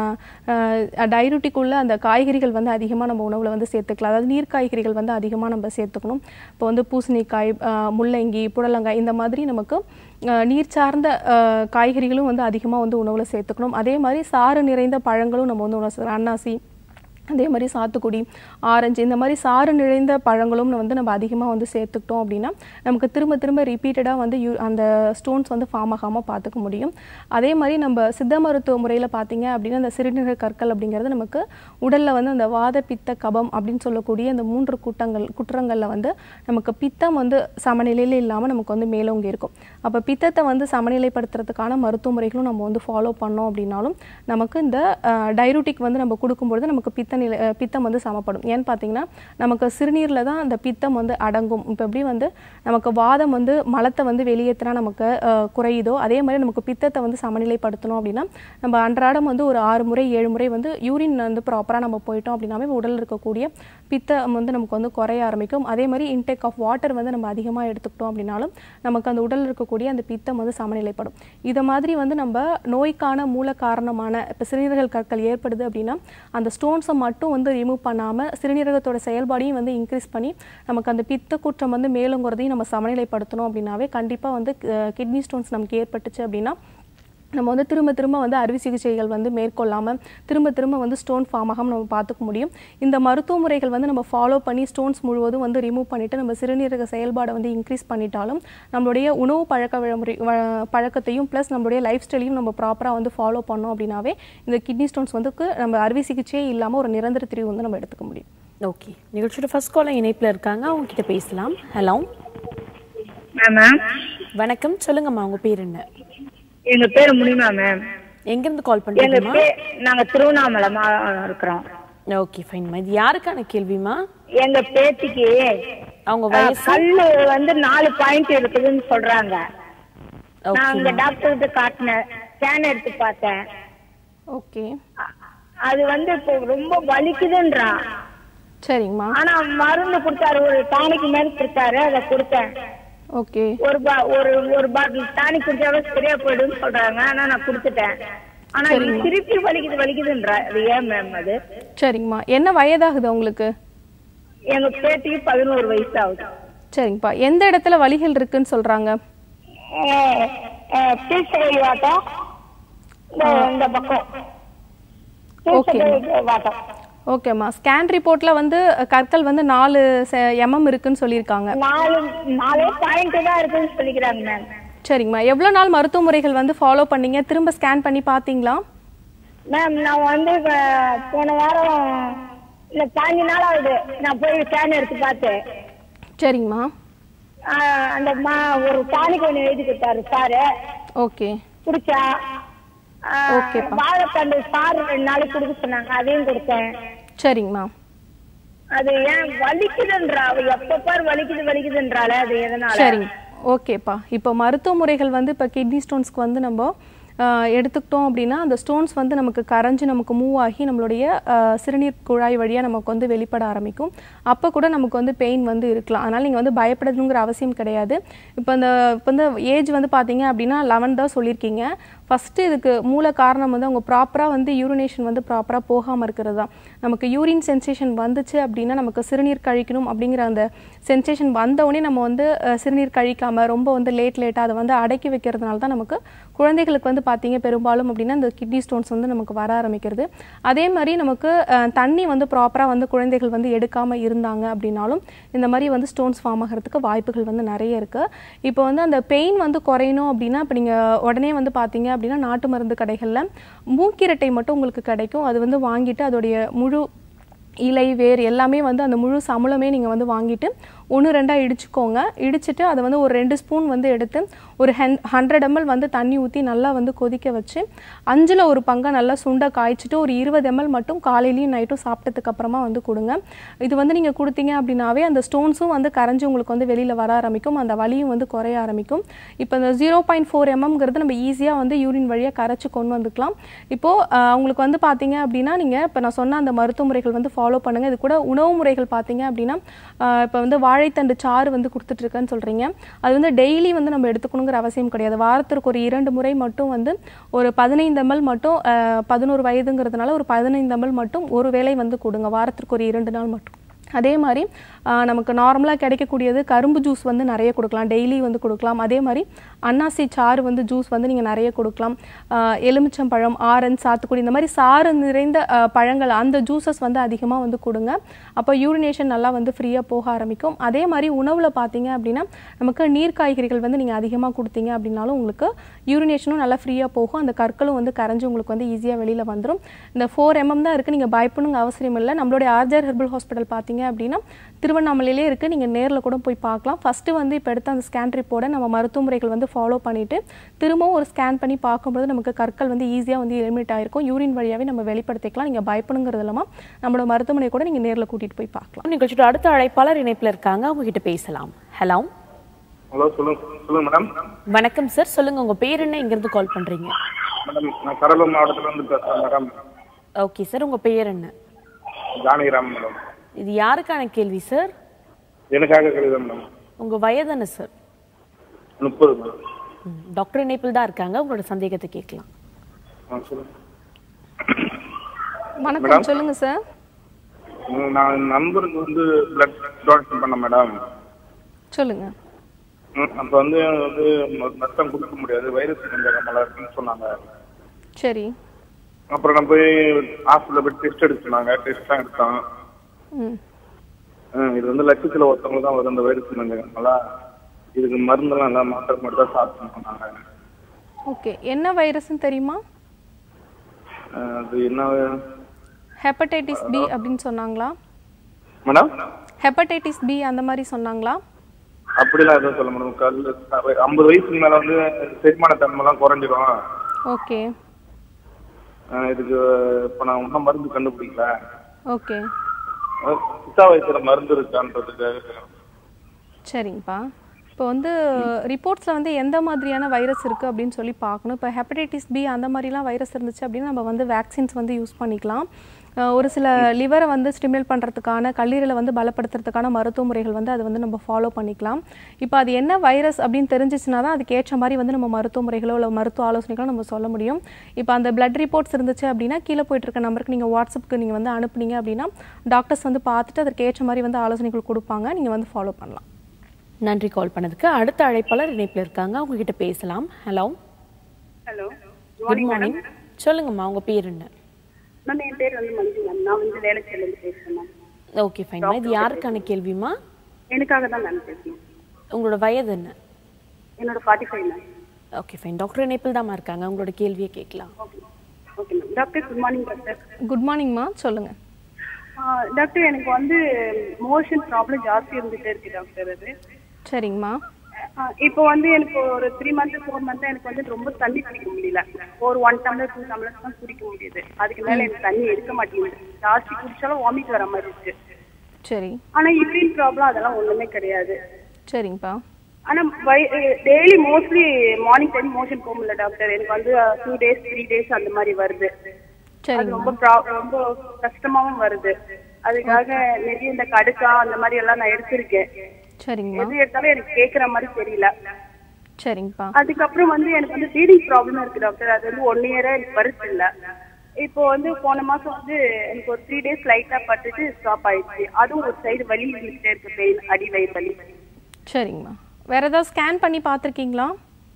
[SPEAKER 2] டையூட்டிக் உள்ள அந்த காய்கறிகள் வந்து அதிகமாக நம்ம உணவில் வந்து சேர்த்துக்கலாம். அதாவது நீர் காய்கறிகள் வந்து அதிகமாக நம்ம சேர்த்துக்கணும். இப்போ வந்து பூசணிக்காய், முள்ளங்கி, புடலங்காய் இந்த மாதிரி நமக்கு நீர் சார்ந்த காய்கறிகளும் வந்து அதிகமாக வந்து உணவில் சேர்த்துக்கணும். அதே மாதிரி சாறு நிறைந்த பழங்களும் நம்ம வந்து உணவு, அன்னாசி அதே மாதிரி சாத்துக்குடி, ஆரஞ்சு இந்த மாதிரி சாறு நிறைந்த பழங்களும் வந்து நம்ம அதிகமாக வந்து சேர்த்துக்கிட்டோம் அப்படின்னா நமக்கு திரும்ப திரும்ப ரிப்பீட்டடாக வந்து அந்த ஸ்டோன்ஸ் வந்து ஃபார்ம் ஆகாமல் பார்த்துக்க முடியும். அதே மாதிரி நம்ம சித்த மருத்துவ முறையில் பார்த்தீங்க அப்படின்னா அந்த சிறுநீரக கற்கள் அப்படிங்கிறது நமக்கு உடலில் வந்து அந்த வாத பித்த கபம் அப்படின்னு சொல்லக்கூடிய அந்த 3 குற்றங்களில் வந்து நமக்கு பித்தம் வந்து சமநிலையில் இல்லாமல் நமக்கு வந்து மேலோங்கி இருக்கும். அப்போ பித்தத்தை வந்து சமநிலைப்படுத்துறதுக்கான மருத்துவ முறைகளும் நம்ம வந்து ஃபாலோ பண்ணோம் அப்படின்னாலும் நமக்கு இந்த டையூரிட்டிக் வந்து நம்ம கொடுக்கும்பொழுது நமக்கு பித்தம் வந்து சமப்படும். ஏன்னு பார்த்தீங்கன்னா நமக்கு சிறுநீரில் தான் அந்த பித்தம் வந்து அடங்கும். இப்போ எப்படி வந்து நமக்கு வாதம் வந்து மலத்தை வந்து வெளியேற்றினா நமக்கு குறையுதோ அதே மாதிரி நமக்கு பித்தத்தை வந்து சமநிலைப்படுத்தணும் அப்படின்னா நம்ம அன்றாடம் வந்து ஒரு 6 முறை 7 முறை வந்து யூரின் வந்து ப்ராப்பராக நம்ம போயிட்டோம் அப்படின்னாவே உடலில் இருக்கக்கூடிய பித்தம் வந்து நமக்கு வந்து குறைய ஆரம்பிக்கும். அதே மாதிரி இன்டேக் ஆஃப் வாட்டர் வந்து நம்ம அதிகமாக எடுத்துக்கிட்டோம் அப்படின்னாலும் நமக்கு அந்த உடலில் இருக்கக்கூடிய அந்த பித்தம் வந்து சமநிலைப்படும். இதை மாதிரி வந்து நம்ம நோய்க்கான மூல காரணமான இப்போ சிறுநீரக கற்கள் ஏற்படுது அப்படின்னா அந்த ஸ்டோன்ஸை மட்டும் வந்து ரிமூவ் பண்ணாமல் சிறுநீரகத்தோட செயல்பாடையும் வந்து இன்க்ரீஸ் பண்ணி நமக்கு அந்த பித்த குற்றம் வந்து மேலுங்கிறதையும் நம்ம சமநிலைப்படுத்தணும் அப்படின்னாவே கண்டிப்பாக வந்து கிட்னி ஸ்டோன்ஸ் நமக்கு ஏற்பட்டுச்சு அப்படின்னா நம்ம வந்து திரும்ப திரும்ப வந்து அறுவை சிகிச்சைகள் வந்து மேற்கொள்ளாமல் திரும்ப திரும்ப வந்து ஸ்டோன் ஃபார்ம் ஆகாமல் நம்ம பார்த்துக்க முடியும். இந்த மருத்துவ முறைகள் வந்து நம்ம ஃபாலோ பண்ணி ஸ்டோன்ஸ் முழுவதும் வந்து ரிமூவ் பண்ணிவிட்டு நம்ம சிறுநீரக செயல்பாடை வந்து இன்க்ரீஸ் பண்ணிட்டாலும் நம்மளுடைய உணவு பழக்கத்தையும் ப்ளஸ் நம்மளுடைய லைஃப் ஸ்டைலையும் நம்ம ப்ராப்பராக வந்து ஃபாலோ பண்ணோம் அப்படின்னாவே இந்த கிட்னி ஸ்டோன்ஸ் வந்து நம்ம அறுவை சிகிச்சையே இல்லாமல் ஒரு நிரந்தர தீர்வு வந்து நம்ம எடுத்துக்க முடியும்.
[SPEAKER 1] ஓகே, நிகழ்ச்சியோட ஃபர்ஸ்ட் காலர் இணைப்பில் இருக்காங்க, அவங்க கிட்ட பேசலாம். ஹலோ வணக்கம், சொல்லுங்கம்மா உங்க பேர் என்ன?
[SPEAKER 3] எங்க பேரு முனிமா மேம்.
[SPEAKER 1] எங்க இருந்து கால் பண்றீங்கம்மா?
[SPEAKER 3] நாங்க திருவண்ணாமலை இருக்கிறோம்.
[SPEAKER 1] ஓகே ஃபைன்மா. இது யாருக்கான கேள்விமா?
[SPEAKER 3] எங்க பேத்திக்கு
[SPEAKER 1] அவங்க வயசு
[SPEAKER 3] கல்லு வந்து 4 பாயிண்ட் இருக்குதுன்னு சொல்றாங்க. நான் அங்க டாக்டர்கிட்ட காட்டினேன், ஸ்கேன் எடுத்து பார்த்தேன்.
[SPEAKER 2] ஓகே,
[SPEAKER 3] அது வந்து இப்போ ரொம்ப வலிக்குதுன்றா.
[SPEAKER 2] சரிங்கம்மா.
[SPEAKER 3] ஆனா மருந்து கொடுத்தாரு, ஒரு டானிக் மாதிரி கொடுத்தாரு, அதை கொடுத்தேன்.
[SPEAKER 2] ஓகே,
[SPEAKER 3] ஒரு பாட்டில் டானிக் குடிச்சாவே சரியா போயிடுன்னு சொல்றாங்க. ஆனா நான் கொடுத்துட்டேன். ஆனா திருப்பி வலிக்குதுன்றா. அது ஏன் மேம் அது?
[SPEAKER 2] சரிங்கம்மா. என்ன வயதாகுது உங்களுக்கு?
[SPEAKER 3] எங்க பேத்திக்கு 11 வயசு ஆகுது.
[SPEAKER 2] சரிங்கப்பா. எந்த இடத்துல வலிகள் இருக்குன்னு சொல்றாங்க?
[SPEAKER 3] வாட்டம் இந்த பக்கம். வாட்டம்.
[SPEAKER 2] ஓகேம்மா. ஸ்கேன் ரிப்போர்ட்ல வந்து கற்கள் வந்து 4 mm இருக்குன்னு சொல்லியிருக்காங்க.
[SPEAKER 3] 4 பாயிண்ட் தான் இருக்குன்னு சொல்லிக்கிறாங்க மேம்.
[SPEAKER 2] சரிங்கம்மா. எவ்வளோ நாள் மருத்துவ முறைகள் வந்து ஃபாலோ பண்ணீங்க? திரும்ப ஸ்கேன் பண்ணி பார்த்தீங்களா?
[SPEAKER 3] மேம் நான் வந்து போன வாரம் இல்லை 5 நாள் ஆகுது நான் போய் ஸ்கேன் எடுத்து பார்த்தேன்.
[SPEAKER 2] சரிங்கம்மா.
[SPEAKER 3] அந்த ஒரு டானிக் ஒன்று எழுதி கொடுத்தாரு சாரு.
[SPEAKER 2] ஓகே,
[SPEAKER 3] குடிச்சா. வாழைத்தண்டு சாறு 2 நாளைக்கு கொடுக்க சொன்னாங்க, அதையும் கொடுத்தேன்.
[SPEAKER 2] சரிங்கம்மா.
[SPEAKER 3] அது ஏன் வலிக்குதுன்றா? எப்ப பாரு வலிக்குதுன்றால, அது எதனால?
[SPEAKER 2] சரிங்க, ஓகேப்பா. இப்போ மருத்துவ முறைகள் வந்து இப்போ கிட்னி ஸ்டோன்ஸ்க்கு வந்து நம்ம எடுத்துக்கிட்டோம் அப்படின்னா அந்த ஸ்டோன்ஸ் வந்து நமக்கு கரைஞ்சி நமக்கு மூவ் ஆகி நம்மளுடைய சிறுநீர் குழாய் வழியாக நமக்கு வந்து வெளிப்பட ஆரம்பிக்கும். அப்போ கூட நமக்கு வந்து பெயின் வந்து இருக்கலாம். அதனால் நீங்கள் வந்து பயப்படணுங்கிற அவசியம் கிடையாது. இப்போ இந்த ஏஜ் வந்து பார்த்தீங்க அப்படின்னா 11 தான் சொல்லியிருக்கீங்க. ஃபஸ்ட்டு இதுக்கு மூல காரணம் வந்து அவங்க ப்ராப்பராக வந்து யூரினேஷன் வந்து ப்ராப்பராக போகாமல் இருக்கிறது தான். நமக்கு யூரின் சென்சேஷன் வந்துச்சு அப்படின்னா நமக்கு சிறுநீர் கழிக்கணும் அப்படிங்கிற அந்த சென்சேஷன் வந்தவுடனே நம்ம வந்து சிறுநீர் கழிக்காமல் ரொம்ப வந்து லேட்டாக அதை வந்து அடக்கி வைக்கிறதுனால தான் நமக்கு குழந்தைகளுக்கு வந்து பார்த்தீங்க பெரும்பாலும் அப்படின்னா இந்த கிட்னி ஸ்டோன்ஸ் வந்து நமக்கு வர ஆரம்பிக்கிறது. அதே மாதிரி நமக்கு தண்ணி வந்து ப்ராப்பராக வந்து குழந்தைகள் வந்து எடுக்காமல் இருந்தாங்க அப்படின்னாலும் இந்த மாதிரி வந்து ஸ்டோன்ஸ் ஃபார்ம் ஆகிறதுக்கு வாய்ப்புகள் வந்து நிறைய இருக்குது. இப்போ வந்து அந்த பெயின் வந்து குறையணும் அப்படின்னா இப்போ நீங்கள் உடனே வந்து பார்த்தீங்க அப்படின்னா நாட்டு மருந்து கடைகளில் மூக்கிரட்டை மட்டும் உங்களுக்கு கிடைக்கும். அது வந்து வாங்கிட்டு அதோடைய முழு இலை வேர் எல்லாமே வந்து அந்த முழு சமுளமே நீங்கள் வந்து வாங்கிட்டு 1-2 இடிச்சுக்கோங்க. இடிச்சுட்டு அதை வந்து ஒரு 2 ஸ்பூன் வந்து எடுத்து ஒரு 100 ml வந்து தண்ணி ஊற்றி நல்லா வந்து கொதிக்க வச்சு 5ல் 1 பங்கை நல்லா சுண்டை காய்ச்சிட்டு ஒரு 20 ml மட்டும் காலையிலையும் நைட்டும் சாப்பிட்டதுக்கு அப்புறமா வந்து கொடுங்க. இது வந்து நீங்கள் கொடுத்தீங்க அப்படின்னாவே அந்த ஸ்டோன்ஸும் வந்து கரைஞ்சி உங்களுக்கு வந்து வெளியில் வர ஆரம்பிக்கும், அந்த வலியும் வந்து குறைய ஆரம்பிக்கும். இப்போ இந்த 0.4 mmங்கிறது நம்ம ஈஸியாக வந்து யூரின் வழியாக கரைச்சி கொண்டு வந்துக்கலாம். இப்போது அவங்களுக்கு வந்து பார்த்தீங்க அப்படின்னா நீங்கள் இப்போ நான் சொன்ன அந்த மருத்துவ முறைகள் வந்து ஃபாலோ பண்ணுங்கள். இது கூட உணவு முறைகள் பார்த்தீங்க அப்படின்னா இப்போ வந்து வாழைத்தண்டு சாறு வந்து கொடுத்துட்ருக்கேன்னு சொல்கிறீங்க. அது வந்து டெய்லி வந்து நம்ம எடுத்துக்கணுங்கிற அவசியம் கிடையாது. வாரத்திற்கு ஒரு 2 முறை மட்டும் வந்து ஒரு 15 ml மட்டும் 11 வயதுங்கிறதுனால ஒரு 15 ml மட்டும் ஒரு வேளை வந்து கொடுங்க. வாரத்திற்கு ஒரு 2 நாள் மட்டும். அதே மாதிரி நமக்கு நார்மலாக கிடைக்கக்கூடியது கரும்பு ஜூஸ் வந்து நிறைய கொடுக்கலாம், டெய்லி வந்து கொடுக்கலாம். அதே மாதிரி அன்னாசி சாறு வந்து ஜூஸ் வந்து நீங்கள் நிறைய கொடுக்கலாம். எலுமிச்சம்பழம், ஆரஞ்சு, சாத்துக்குடி இந்த மாதிரி சாறு நிறைந்த பழங்கள் அந்த ஜூஸஸ் வந்து அதிகமாக வந்து கொடுங்க. அப்போ யூரினேஷன் நல்லா வந்து ஃப்ரீயாக போக ஆரம்பிக்கும். அதே மாதிரி உணவில் பார்த்தீங்க அப்படின்னா நமக்கு நீர் காய்கறிகள் வந்து நீங்கள் அதிகமாக கொடுத்தீங்க அப்படின்னாலும் உங்களுக்கு யூரினேஷனும் நல்லா ஃப்ரீயாக போகும். அந்த கற்களும் வந்து கரைஞ்சி உங்களுக்கு வந்து ஈஸியாக வெளியில் வந்துடும். இந்த 4 mm தான் இருக்குது, நீங்கள் பயப்படணுங்க அவசியம் இல்லை. நம்மளுடைய ஆர்ஜர் ஹெர்பல் ஹாஸ்பிட்டல் பார்த்தீங்க அப்படின்னா திருவண்ணாமலையிலே இருக்குது, நீங்கள் நேரில் கூட போய் பார்க்கலாம். ஃபஸ்ட்டு வந்து இப்போ எடுத்த அந்த ஸ்கேன் ரிப்போர்ட்டை நம்ம மருத்துவ முறைகள் வந்து ஃபாலோ பண்ணிவிட்டு திரும்பவும் ஒரு ஸ்கேன் பண்ணி பார்க்கும்போது நமக்கு கற்கள் வந்து ஈஸியாக வந்து எலிமினேட் ஆகிருக்கும். யூரின் வழியாகவே நம்ம வெளிப்படுத்திக்கலாம். நீங்கள் பயப்படணுங்கிறது இல்லாமல் நம்மளோட மருத்துவமனை கூட நீங்கள் நேரில் கூட்டிகிட்டு போய் பார்க்கலாம்.
[SPEAKER 1] நிகழ்ச்சியோட அடுத்த அழைப்பாளர் இணைப்பில் இருக்காங்க, அவங்க கிட்ட பேசலாம். ஹலோ.
[SPEAKER 4] ஹலோ, சொல்லுங்க மேடம்.
[SPEAKER 1] வணக்கம் சார், சொல்லுங்க உங்க பேர் என்ன, எங்க இருந்து கால் பண்றீங்க?
[SPEAKER 4] மேடம், நான் கடலூர் மாவட்டத்துல இருந்து பேசுறேன் மேடம்.
[SPEAKER 1] ஓகே சார், உங்க பேர் என்ன?
[SPEAKER 4] ஜானகிராம் மேடம்.
[SPEAKER 1] இது யாருக்கான கேள்வி சார்?
[SPEAKER 4] எனக்காக கேள்வி மேடம்.
[SPEAKER 1] உங்க வயது என்ன சார்?
[SPEAKER 4] 30 மேடம்.
[SPEAKER 1] டாக்டர் இணைப்பில் தான் இருக்காங்க, உங்களோட சந்தேகத்தை கேட்கலாம்.
[SPEAKER 2] வணக்கம், சொல்லுங்க சார்.
[SPEAKER 4] நான் நண்பருக்கு வந்து பிளட் டொனேஷன் பண்ண மேடம்.
[SPEAKER 2] சொல்லுங்க.
[SPEAKER 4] அப்ப வந்து ரத்தம் கொடுக்க முடியாது, வைரஸ் கொஞ்சம் நல்லா இருக்குன்னு சொன்னாங்க.
[SPEAKER 2] சரி.
[SPEAKER 4] அப்புறம் நான் போய் ஹாஸ்பிட்டல் போய் டெஸ்ட் எடுக்க சொன்னாங்க. டெஸ்ட் தான் எடுத்தோம். இது வந்து லட்சத்துல ஒருத்தவங்க தான் வரும் இந்த வைரஸ் கொஞ்சம் நல்லா. இதுக்கு மருந்தெல்லாம் நல்லா மாத்திரை மட்டும் தான் சாப்பிட்டு சொன்னாங்க.
[SPEAKER 2] ஓகே, என்ன வைரஸ்ன்னு தெரியுமா?
[SPEAKER 4] அது என்ன?
[SPEAKER 2] ஹெப்படைட்டிஸ் பி அப்படின்னு சொன்னாங்களா
[SPEAKER 4] மேடம்?
[SPEAKER 2] ஹெப்படைட்டிஸ் பி அந்த மாதிரி சொன்னாங்களா?
[SPEAKER 4] அப்படிலாம் எதுவும் சொல்ல மேடம். 50 வயசுக்கு மேல வந்து செரிமான தன்மைலாம் குறைஞ்சிடும்.
[SPEAKER 2] ஓகே.
[SPEAKER 4] இதுக்கு இப்ப நான் இன்னும் மருந்து கண்டுபிடிக்கல.
[SPEAKER 2] ஓகே.
[SPEAKER 4] சித்தா வயசுல மருந்து இருக்கான்றதுக்காக.
[SPEAKER 2] சரிங்கப்பா. இப்போ வந்து ரிப்போர்ட்ஸில் வந்து எந்த மாதிரியான வைரஸ் இருக்குது அப்படின்னு சொல்லி பார்க்கணும். இப்போ ஹெப்படைட்டிஸ் பி அந்த மாதிரிலாம் வைரஸ் இருந்துச்சு அப்படின்னா நம்ம வந்து வேக்சின்ஸ் வந்து யூஸ் பண்ணிக்கலாம். ஒரு சில லிவரை வந்து ஸ்டிமுலேட் பண்ணுறதுக்கான, கல்லீரலை வந்து பலப்படுத்துறதுக்கான மருத்துவ முறைகள் வந்து அதை வந்து நம்ம ஃபாலோ பண்ணிக்கலாம். இப்போ அது என்ன வைரஸ் அப்படின்னு தெரிஞ்சிச்சுன்னா தான் அதுக்கு ஏற்ற மாதிரி வந்து நம்ம மருத்துவ முறைகளோ இல்லை மருத்துவ ஆலோசனைகளோ நம்ம சொல்ல முடியும். இப்போ அந்த பிளட் ரிப்போர்ட்ஸ் இருந்துச்சு அப்படின்னா கீழே போயிட்டு இருக்க நம்பருக்கு நீங்கள் வாட்ஸ்அப்புக்கு நீங்கள் வந்து அனுப்புனீங்க அப்படின்னா டாக்டர்ஸ் வந்து பார்த்துட்டு அதற்கு ஏற்ற மாதிரி வந்து ஆலோசனைகள் கொடுப்பாங்க, நீங்கள் வந்து ஃபாலோ பண்ணலாம்.
[SPEAKER 1] நன்றி கால் பண்ணதுக்கு. அடுத்த அழைப்பாளர் இணைப்பில் இருக்காங்க, அவங்க கிட்ட பேசலாம். ஹலோ.
[SPEAKER 3] Hello,
[SPEAKER 1] good morning. சொல்லுங்கம்மா, உங்க பேர் என்ன?
[SPEAKER 3] மேம், என் பேர் வந்து மஞ்சு மேம். நான் வந்து வேலைச்சேரில இருந்து பேசுறேன் மேம்.
[SPEAKER 1] Okay fine. இது யாருக்கான கேள்விமா?
[SPEAKER 3] எனக்காக தான் மேம் பேசணும்.
[SPEAKER 1] உங்களோட வயது என்ன?
[SPEAKER 3] என்னோட 45 மேம்.
[SPEAKER 1] Okay fine. டாக்டர் இணைப்பில் தான் இருக்காங்க, உங்களோட கேள்வியை கேட்கலாம்.
[SPEAKER 3] Okay ma'am. Doctor good morning doctor.
[SPEAKER 2] Good மார்னிங்மா, சொல்லுங்க.
[SPEAKER 3] டாக்டர், எனக்கு வந்து மோஷன் ப்ராப்ளம் ஜாஸ்தி இருந்துட்டே இருக்கு டாக்டர். அது
[SPEAKER 2] சரிங்கம்மா.
[SPEAKER 3] இப்போ வந்து எனக்கு ஒரு 3 months 4 months எனக்கு வந்து ரொம்ப தண்ணி குடிக்க முடியல. ஒரு 1 tumbler 2 tumblers தான் குடிக்க முடியுது. அதுக்கு மேல எனக்கு தண்ணி எடுக்க மாட்டேங்குது. ஜாஸ்தி குடிச்சாலும் வாமிட் வர மாதிரி இருக்கு.
[SPEAKER 2] சரி.
[SPEAKER 3] ஆனா யூரின் ப்ராப்ளம் அதெல்லாம் ஒண்ணுமே கிடையாது.
[SPEAKER 2] சரிங்கப்பா.
[SPEAKER 3] ஆனா daily mostly morning time motion போக முடியல டாக்டர். எனக்கு வந்து 2 days 3 days அந்த மாதிரி வருது. அது ரொம்ப கஷ்டமாவும் வருது. அதுக்காக நிறைய இந்த கடுக்கா அந்த மாதிரி எல்லாம் நான் எடுத்திருக்கேன்.
[SPEAKER 2] சரிங்கம்மா.
[SPEAKER 3] எது எடுத்தாலும் எனக்கு கேட்குற மாதிரி தெரியல.
[SPEAKER 2] சரிங்கப்பா.
[SPEAKER 3] அதுக்கப்புறம் வந்து எனக்கு வந்து ப்ளீடிங் ப்ராப்ளம் இருக்கு டாக்டர். அது வந்து 1 year எனக்கு வருது இல்லை. இப்போ வந்து போன மாசம் வந்து எனக்கு ஒரு 3 days லைட்டா பட்டுட்டு ஸ்டாப் ஆயிடுச்சு. அதுவும் ஒரு சைடு வலி இருந்துட்டே இருக்கு, பெயின், அடி வயிறு வலி.
[SPEAKER 2] சரிங்கம்மா. வேற ஏதாவது ஸ்கேன் பண்ணி பார்த்துருக்கீங்களா?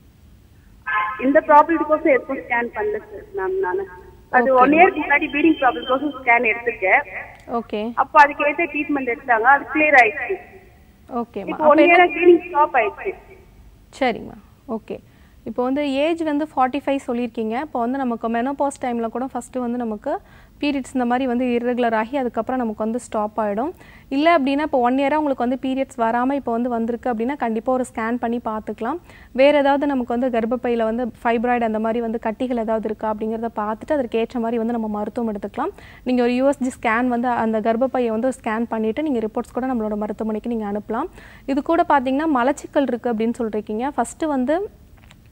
[SPEAKER 3] இந்த ப்ராப்ளத்துக்கோசம் எதுவும் ஸ்கேன் பண்ணல மேம். நான் அது 1 year முன்னாடி ப்ளீடிங் ப்ராப்ளத்துக்கோசம் ஸ்கேன் எடுத்திருக்கேன்.
[SPEAKER 2] ஓகே.
[SPEAKER 3] அப்போ அதுக்கு ஏற்ற ட்ரீட்மெண்ட் எடுத்தாங்க, அது கிளியர் ஆயிடுச்சு.
[SPEAKER 2] ஓகேம்மா.
[SPEAKER 3] இப்போ 1 year க்ளீனிங் ஸ்டாப் ஆயிடுச்சு.
[SPEAKER 2] சரிங்கம்மா. ஓகே. இப்போ வந்து ஏஜ் வந்து 45 சொல்லியிருக்கீங்க. இப்போ வந்து நமக்கு மெனோபாஸ் டைமில் கூட ஃபஸ்ட்டு வந்து நமக்கு பீரியட்ஸ் இந்த மாதிரி வந்து இர்ரெகுலர் ஆகி அதுக்கப்புறம் நமக்கு வந்து ஸ்டாப் ஆகிடும். இல்லை அப்படின்னா இப்போ 1 year உங்களுக்கு வந்து பீரியட்ஸ் வராமல் இப்போ வந்து வந்திருக்கு அப்படின்னா கண்டிப்பாக ஒரு ஸ்கேன் பண்ணி பார்த்துக்கலாம். வேறு ஏதாவது நமக்கு வந்து கர்ப்பப்பையில் வந்து ஃபைப்ராய்டு அந்த மாதிரி வந்து கட்டிகள் ஏதாவது இருக்கா அப்படிங்கிறத பார்த்துட்டு அதற்கு ஏற்ற மாதிரி வந்து நம்ம மருத்துவம் எடுத்துக்கலாம். நீங்கள் ஒரு USG ஸ்கேன் வந்து அந்த கர்ப்பப்பையை வந்து ஸ்கேன் பண்ணிவிட்டு நீங்கள் ரிப்போர்ட்ஸ் கூட நம்மளோட மருத்துவமனைக்கு நீங்கள் அனுப்பலாம். இது கூட பார்த்தீங்கன்னா மலச்சிக்கல் இருக்குது அப்படின்னு சொல்லியிருக்கீங்க. ஃபஸ்ட்டு வந்து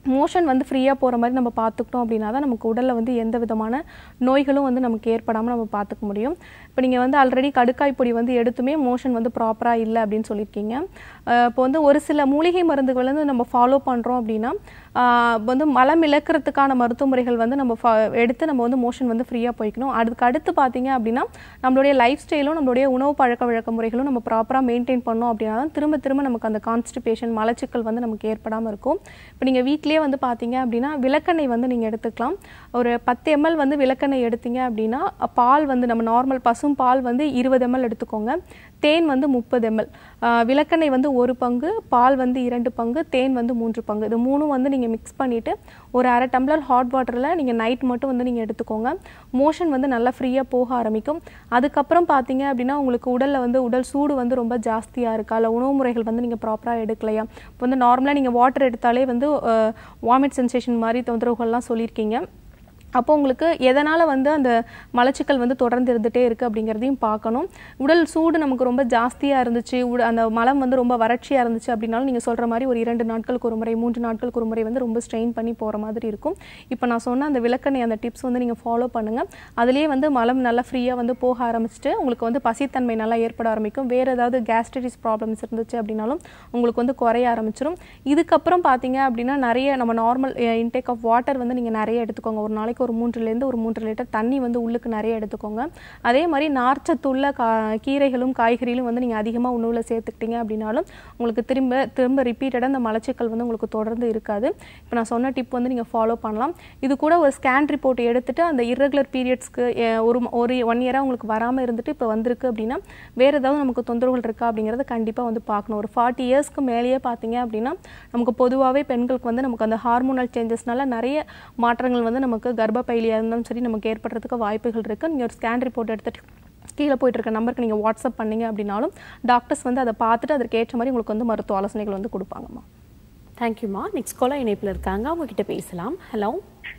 [SPEAKER 2] மோஷன் வந்து ஃப்ரீயாக போகிற மாதிரி நம்ம பார்த்துக்கிட்டோம் அப்படின்னா தான் நமக்கு உடலில் வந்து எந்த விதமான நோய்களும் வந்து நமக்கு ஏற்படாமல் நம்ம பார்த்துக்க முடியும். இப்போ நீங்கள் வந்து ஆல்ரெடி கடுக்காய் பொடி வந்து எடுத்துமே மோஷன் வந்து ப்ராப்பராக இல்லை அப்படின்னு சொல்லியிருக்கீங்க. இப்போ வந்து ஒரு சில மூலிகை மருந்துகள் வந்து நம்ம ஃபாலோ பண்ணுறோம் அப்படின்னா வந்து மலம் இழக்கிறதுக்கான மருத்துவ முறைகள் வந்து நம்ம எடுத்து நம்ம வந்து மோஷன் வந்து ஃப்ரீயாக போய்க்கணும். அதுக்கு அடுத்து பார்த்தீங்க அப்படின்னா நம்மளுடைய லைஃப் ஸ்டைலும் நம்மளுடைய உணவு பழக்க வழக்க முறைகளும் நம்ம ப்ராப்பராக மெயின்டைன் பண்ணோம் அப்படின்னா தான் திரும்ப திரும்ப நமக்கு அந்த கான்ஸ்டிபேஷன் மலச்சிக்கல் வந்து நமக்கு ஏற்படாமல் இருக்கும். இப்போ நீங்கள் வீட்டிலேயே வந்து பார்த்தீங்க அப்படின்னா விளக்கெண்ணெய் வந்து நீங்கள் எடுத்துக்கலாம். ஒரு 10 ml வந்து விளக்கெண்ணெய் எடுத்தீங்க அப்படின்னா பால் வந்து நம்ம நார்மல் பசும் பால் வந்து 20 ml எடுத்துக்கோங்க. தேன் வந்து 30 ml. விளக்கெண்ணெய் வந்து 1 பங்கு, பால் வந்து 2 பங்கு, தேன் வந்து 3 பங்கு. இது மூணும் வந்து நீங்கள் மிக்ஸ் பண்ணிவிட்டு ஒரு 1/2 டம்ளர் ஹாட் வாட்டரில் நீங்கள் நைட் மட்டும் வந்து நீங்கள் எடுத்துக்கோங்க. மோஷன் வந்து நல்லா ஃப்ரீயாக போக ஆரம்பிக்கும். அதுக்கப்புறம் பார்த்தீங்க அப்படின்னா உங்களுக்கு உடலில் வந்து உடல் சூடு வந்து ரொம்ப ஜாஸ்தியாக இருக்கா, இல்லை உணவு முறைகள் வந்து நீங்கள் ப்ராப்பராக எடுக்கலையா. இப்போ வந்து நார்மலாக நீங்கள் வாட்டர் எடுத்தாலே வந்து வாமிட் சென்சேஷன் மாதிரி தொந்தரவுகள்லாம் சொல்லியிருக்கீங்க. அப்போ உங்களுக்கு எதனால் வந்து அந்த மலச்சிக்கல் வந்து தொடர்ந்து இருந்துகிட்டே இருக்குது அப்படிங்கிறதையும் பார்க்கணும். உடல் சூடு நமக்கு ரொம்ப ஜாஸ்தியாக இருந்துச்சு, அந்த மலம் வந்து ரொம்ப வறட்சியாக இருந்துச்சு அப்படின்னாலும் நீங்கள் சொல்கிற மாதிரி ஒரு 2 நாட்களுக்கு ஒரு முறை 3 நாட்களுக்கு ஒரு முறை வந்து ரொம்ப ஸ்ட்ரெயின் பண்ணி போகிற மாதிரி இருக்கும். இப்போ நான் சொன்ன அந்த விளக்கெண்ணெய் அந்த டிப்ஸ் வந்து நீங்கள் ஃபாலோ பண்ணுங்கள். அதுலேயே வந்து மலம் நல்லா ஃப்ரீயாக வந்து போக ஆரம்பிச்சுட்டு உங்களுக்கு வந்து பசித்தன்மை நல்லா ஏற்பட ஆரம்பிக்கும். வேறு ஏதாவது கேஸ்ட்ரைட்டிஸ் ப்ராப்ளம்ஸ் இருந்துச்சு அப்படின்னாலும் உங்களுக்கு வந்து குறைய ஆரம்பிச்சிடும். இதுக்கப்புறம் பார்த்தீங்க அப்படின்னா நிறைய நம்ம நார்மல் இன்டேக் ஆஃப் வாட்டர் வந்து நீங்கள் நிறைய எடுத்துக்கோங்க. ஒரு நாளைக்கு ஒரு 3 லிட்டர் தண்ணி வந்து உள்ளுக்கு நிறைய எடுத்துக்கோங்க. அதே மாதிரி நார்ச்சத்துள்ள கீரைகளும் காய்கறிகளும் வந்து நீங்கள் அதிகமாக உணவில் சேர்த்துக்கிட்டீங்க அப்படின்னாலும் உங்களுக்கு திரும்ப ரிப்பீட்டடாக அந்த மலச்சிக்கல் வந்து உங்களுக்கு தொடர்ந்து இருக்காது. இப்போ நான் சொன்ன டிப் வந்து நீங்கள் ஃபாலோ பண்ணலாம். இது கூட ஒரு ஸ்கேன் ரிப்போர்ட் எடுத்துகிட்டு அந்த இர்ரெகுலர் பீரியட்ஸ்க்கு ஒரு 1 இயராக உங்களுக்கு வராமல் இருந்துட்டு இப்போ வந்திருக்கு அப்படின்னா வேறு ஏதாவது நமக்கு தொந்தரவுகள் இருக்கா அப்படிங்கிறத கண்டிப்பாக வந்து பார்க்கணும். ஒரு 40 இயர்ஸ்க்கு மேலேயே பார்த்தீங்க அப்படின்னா நமக்கு பொதுவாகவே பெண்களுக்கு வந்து நமக்கு அந்த ஹார்மோனல் சேஞ்சஸ்னால நிறைய மாற்றங்கள் வந்து நமக்கு கர்ப்பப்பையிலியாக இருந்தாலும் சரி நமக்கு ஏற்படுறதுக்கு வாய்ப்புகள் இருக்குது. நீங்கள் ஒரு ஸ்கேன் ரிப்போர்ட் எடுத்துகிட்டு கீழே போயிட்டு இருக்க நம்பருக்கு நீங்கள் வாட்ஸ்அப் பண்ணீங்க அப்படின்னாலும் டாக்டர்ஸ் வந்து அதை பார்த்துட்டு அதற்கு ஏற்ற மாதிரி உங்களுக்கு வந்து மருத்துவ ஆலோசனைகள் வந்து கொடுப்பாங்கம்மா.
[SPEAKER 1] தேங்க்யூம்மா. நெக்ஸ்ட் காலர் இணைப்பில் இருக்காங்க, அவங்ககிட்ட பேசலாம். ஹலோ.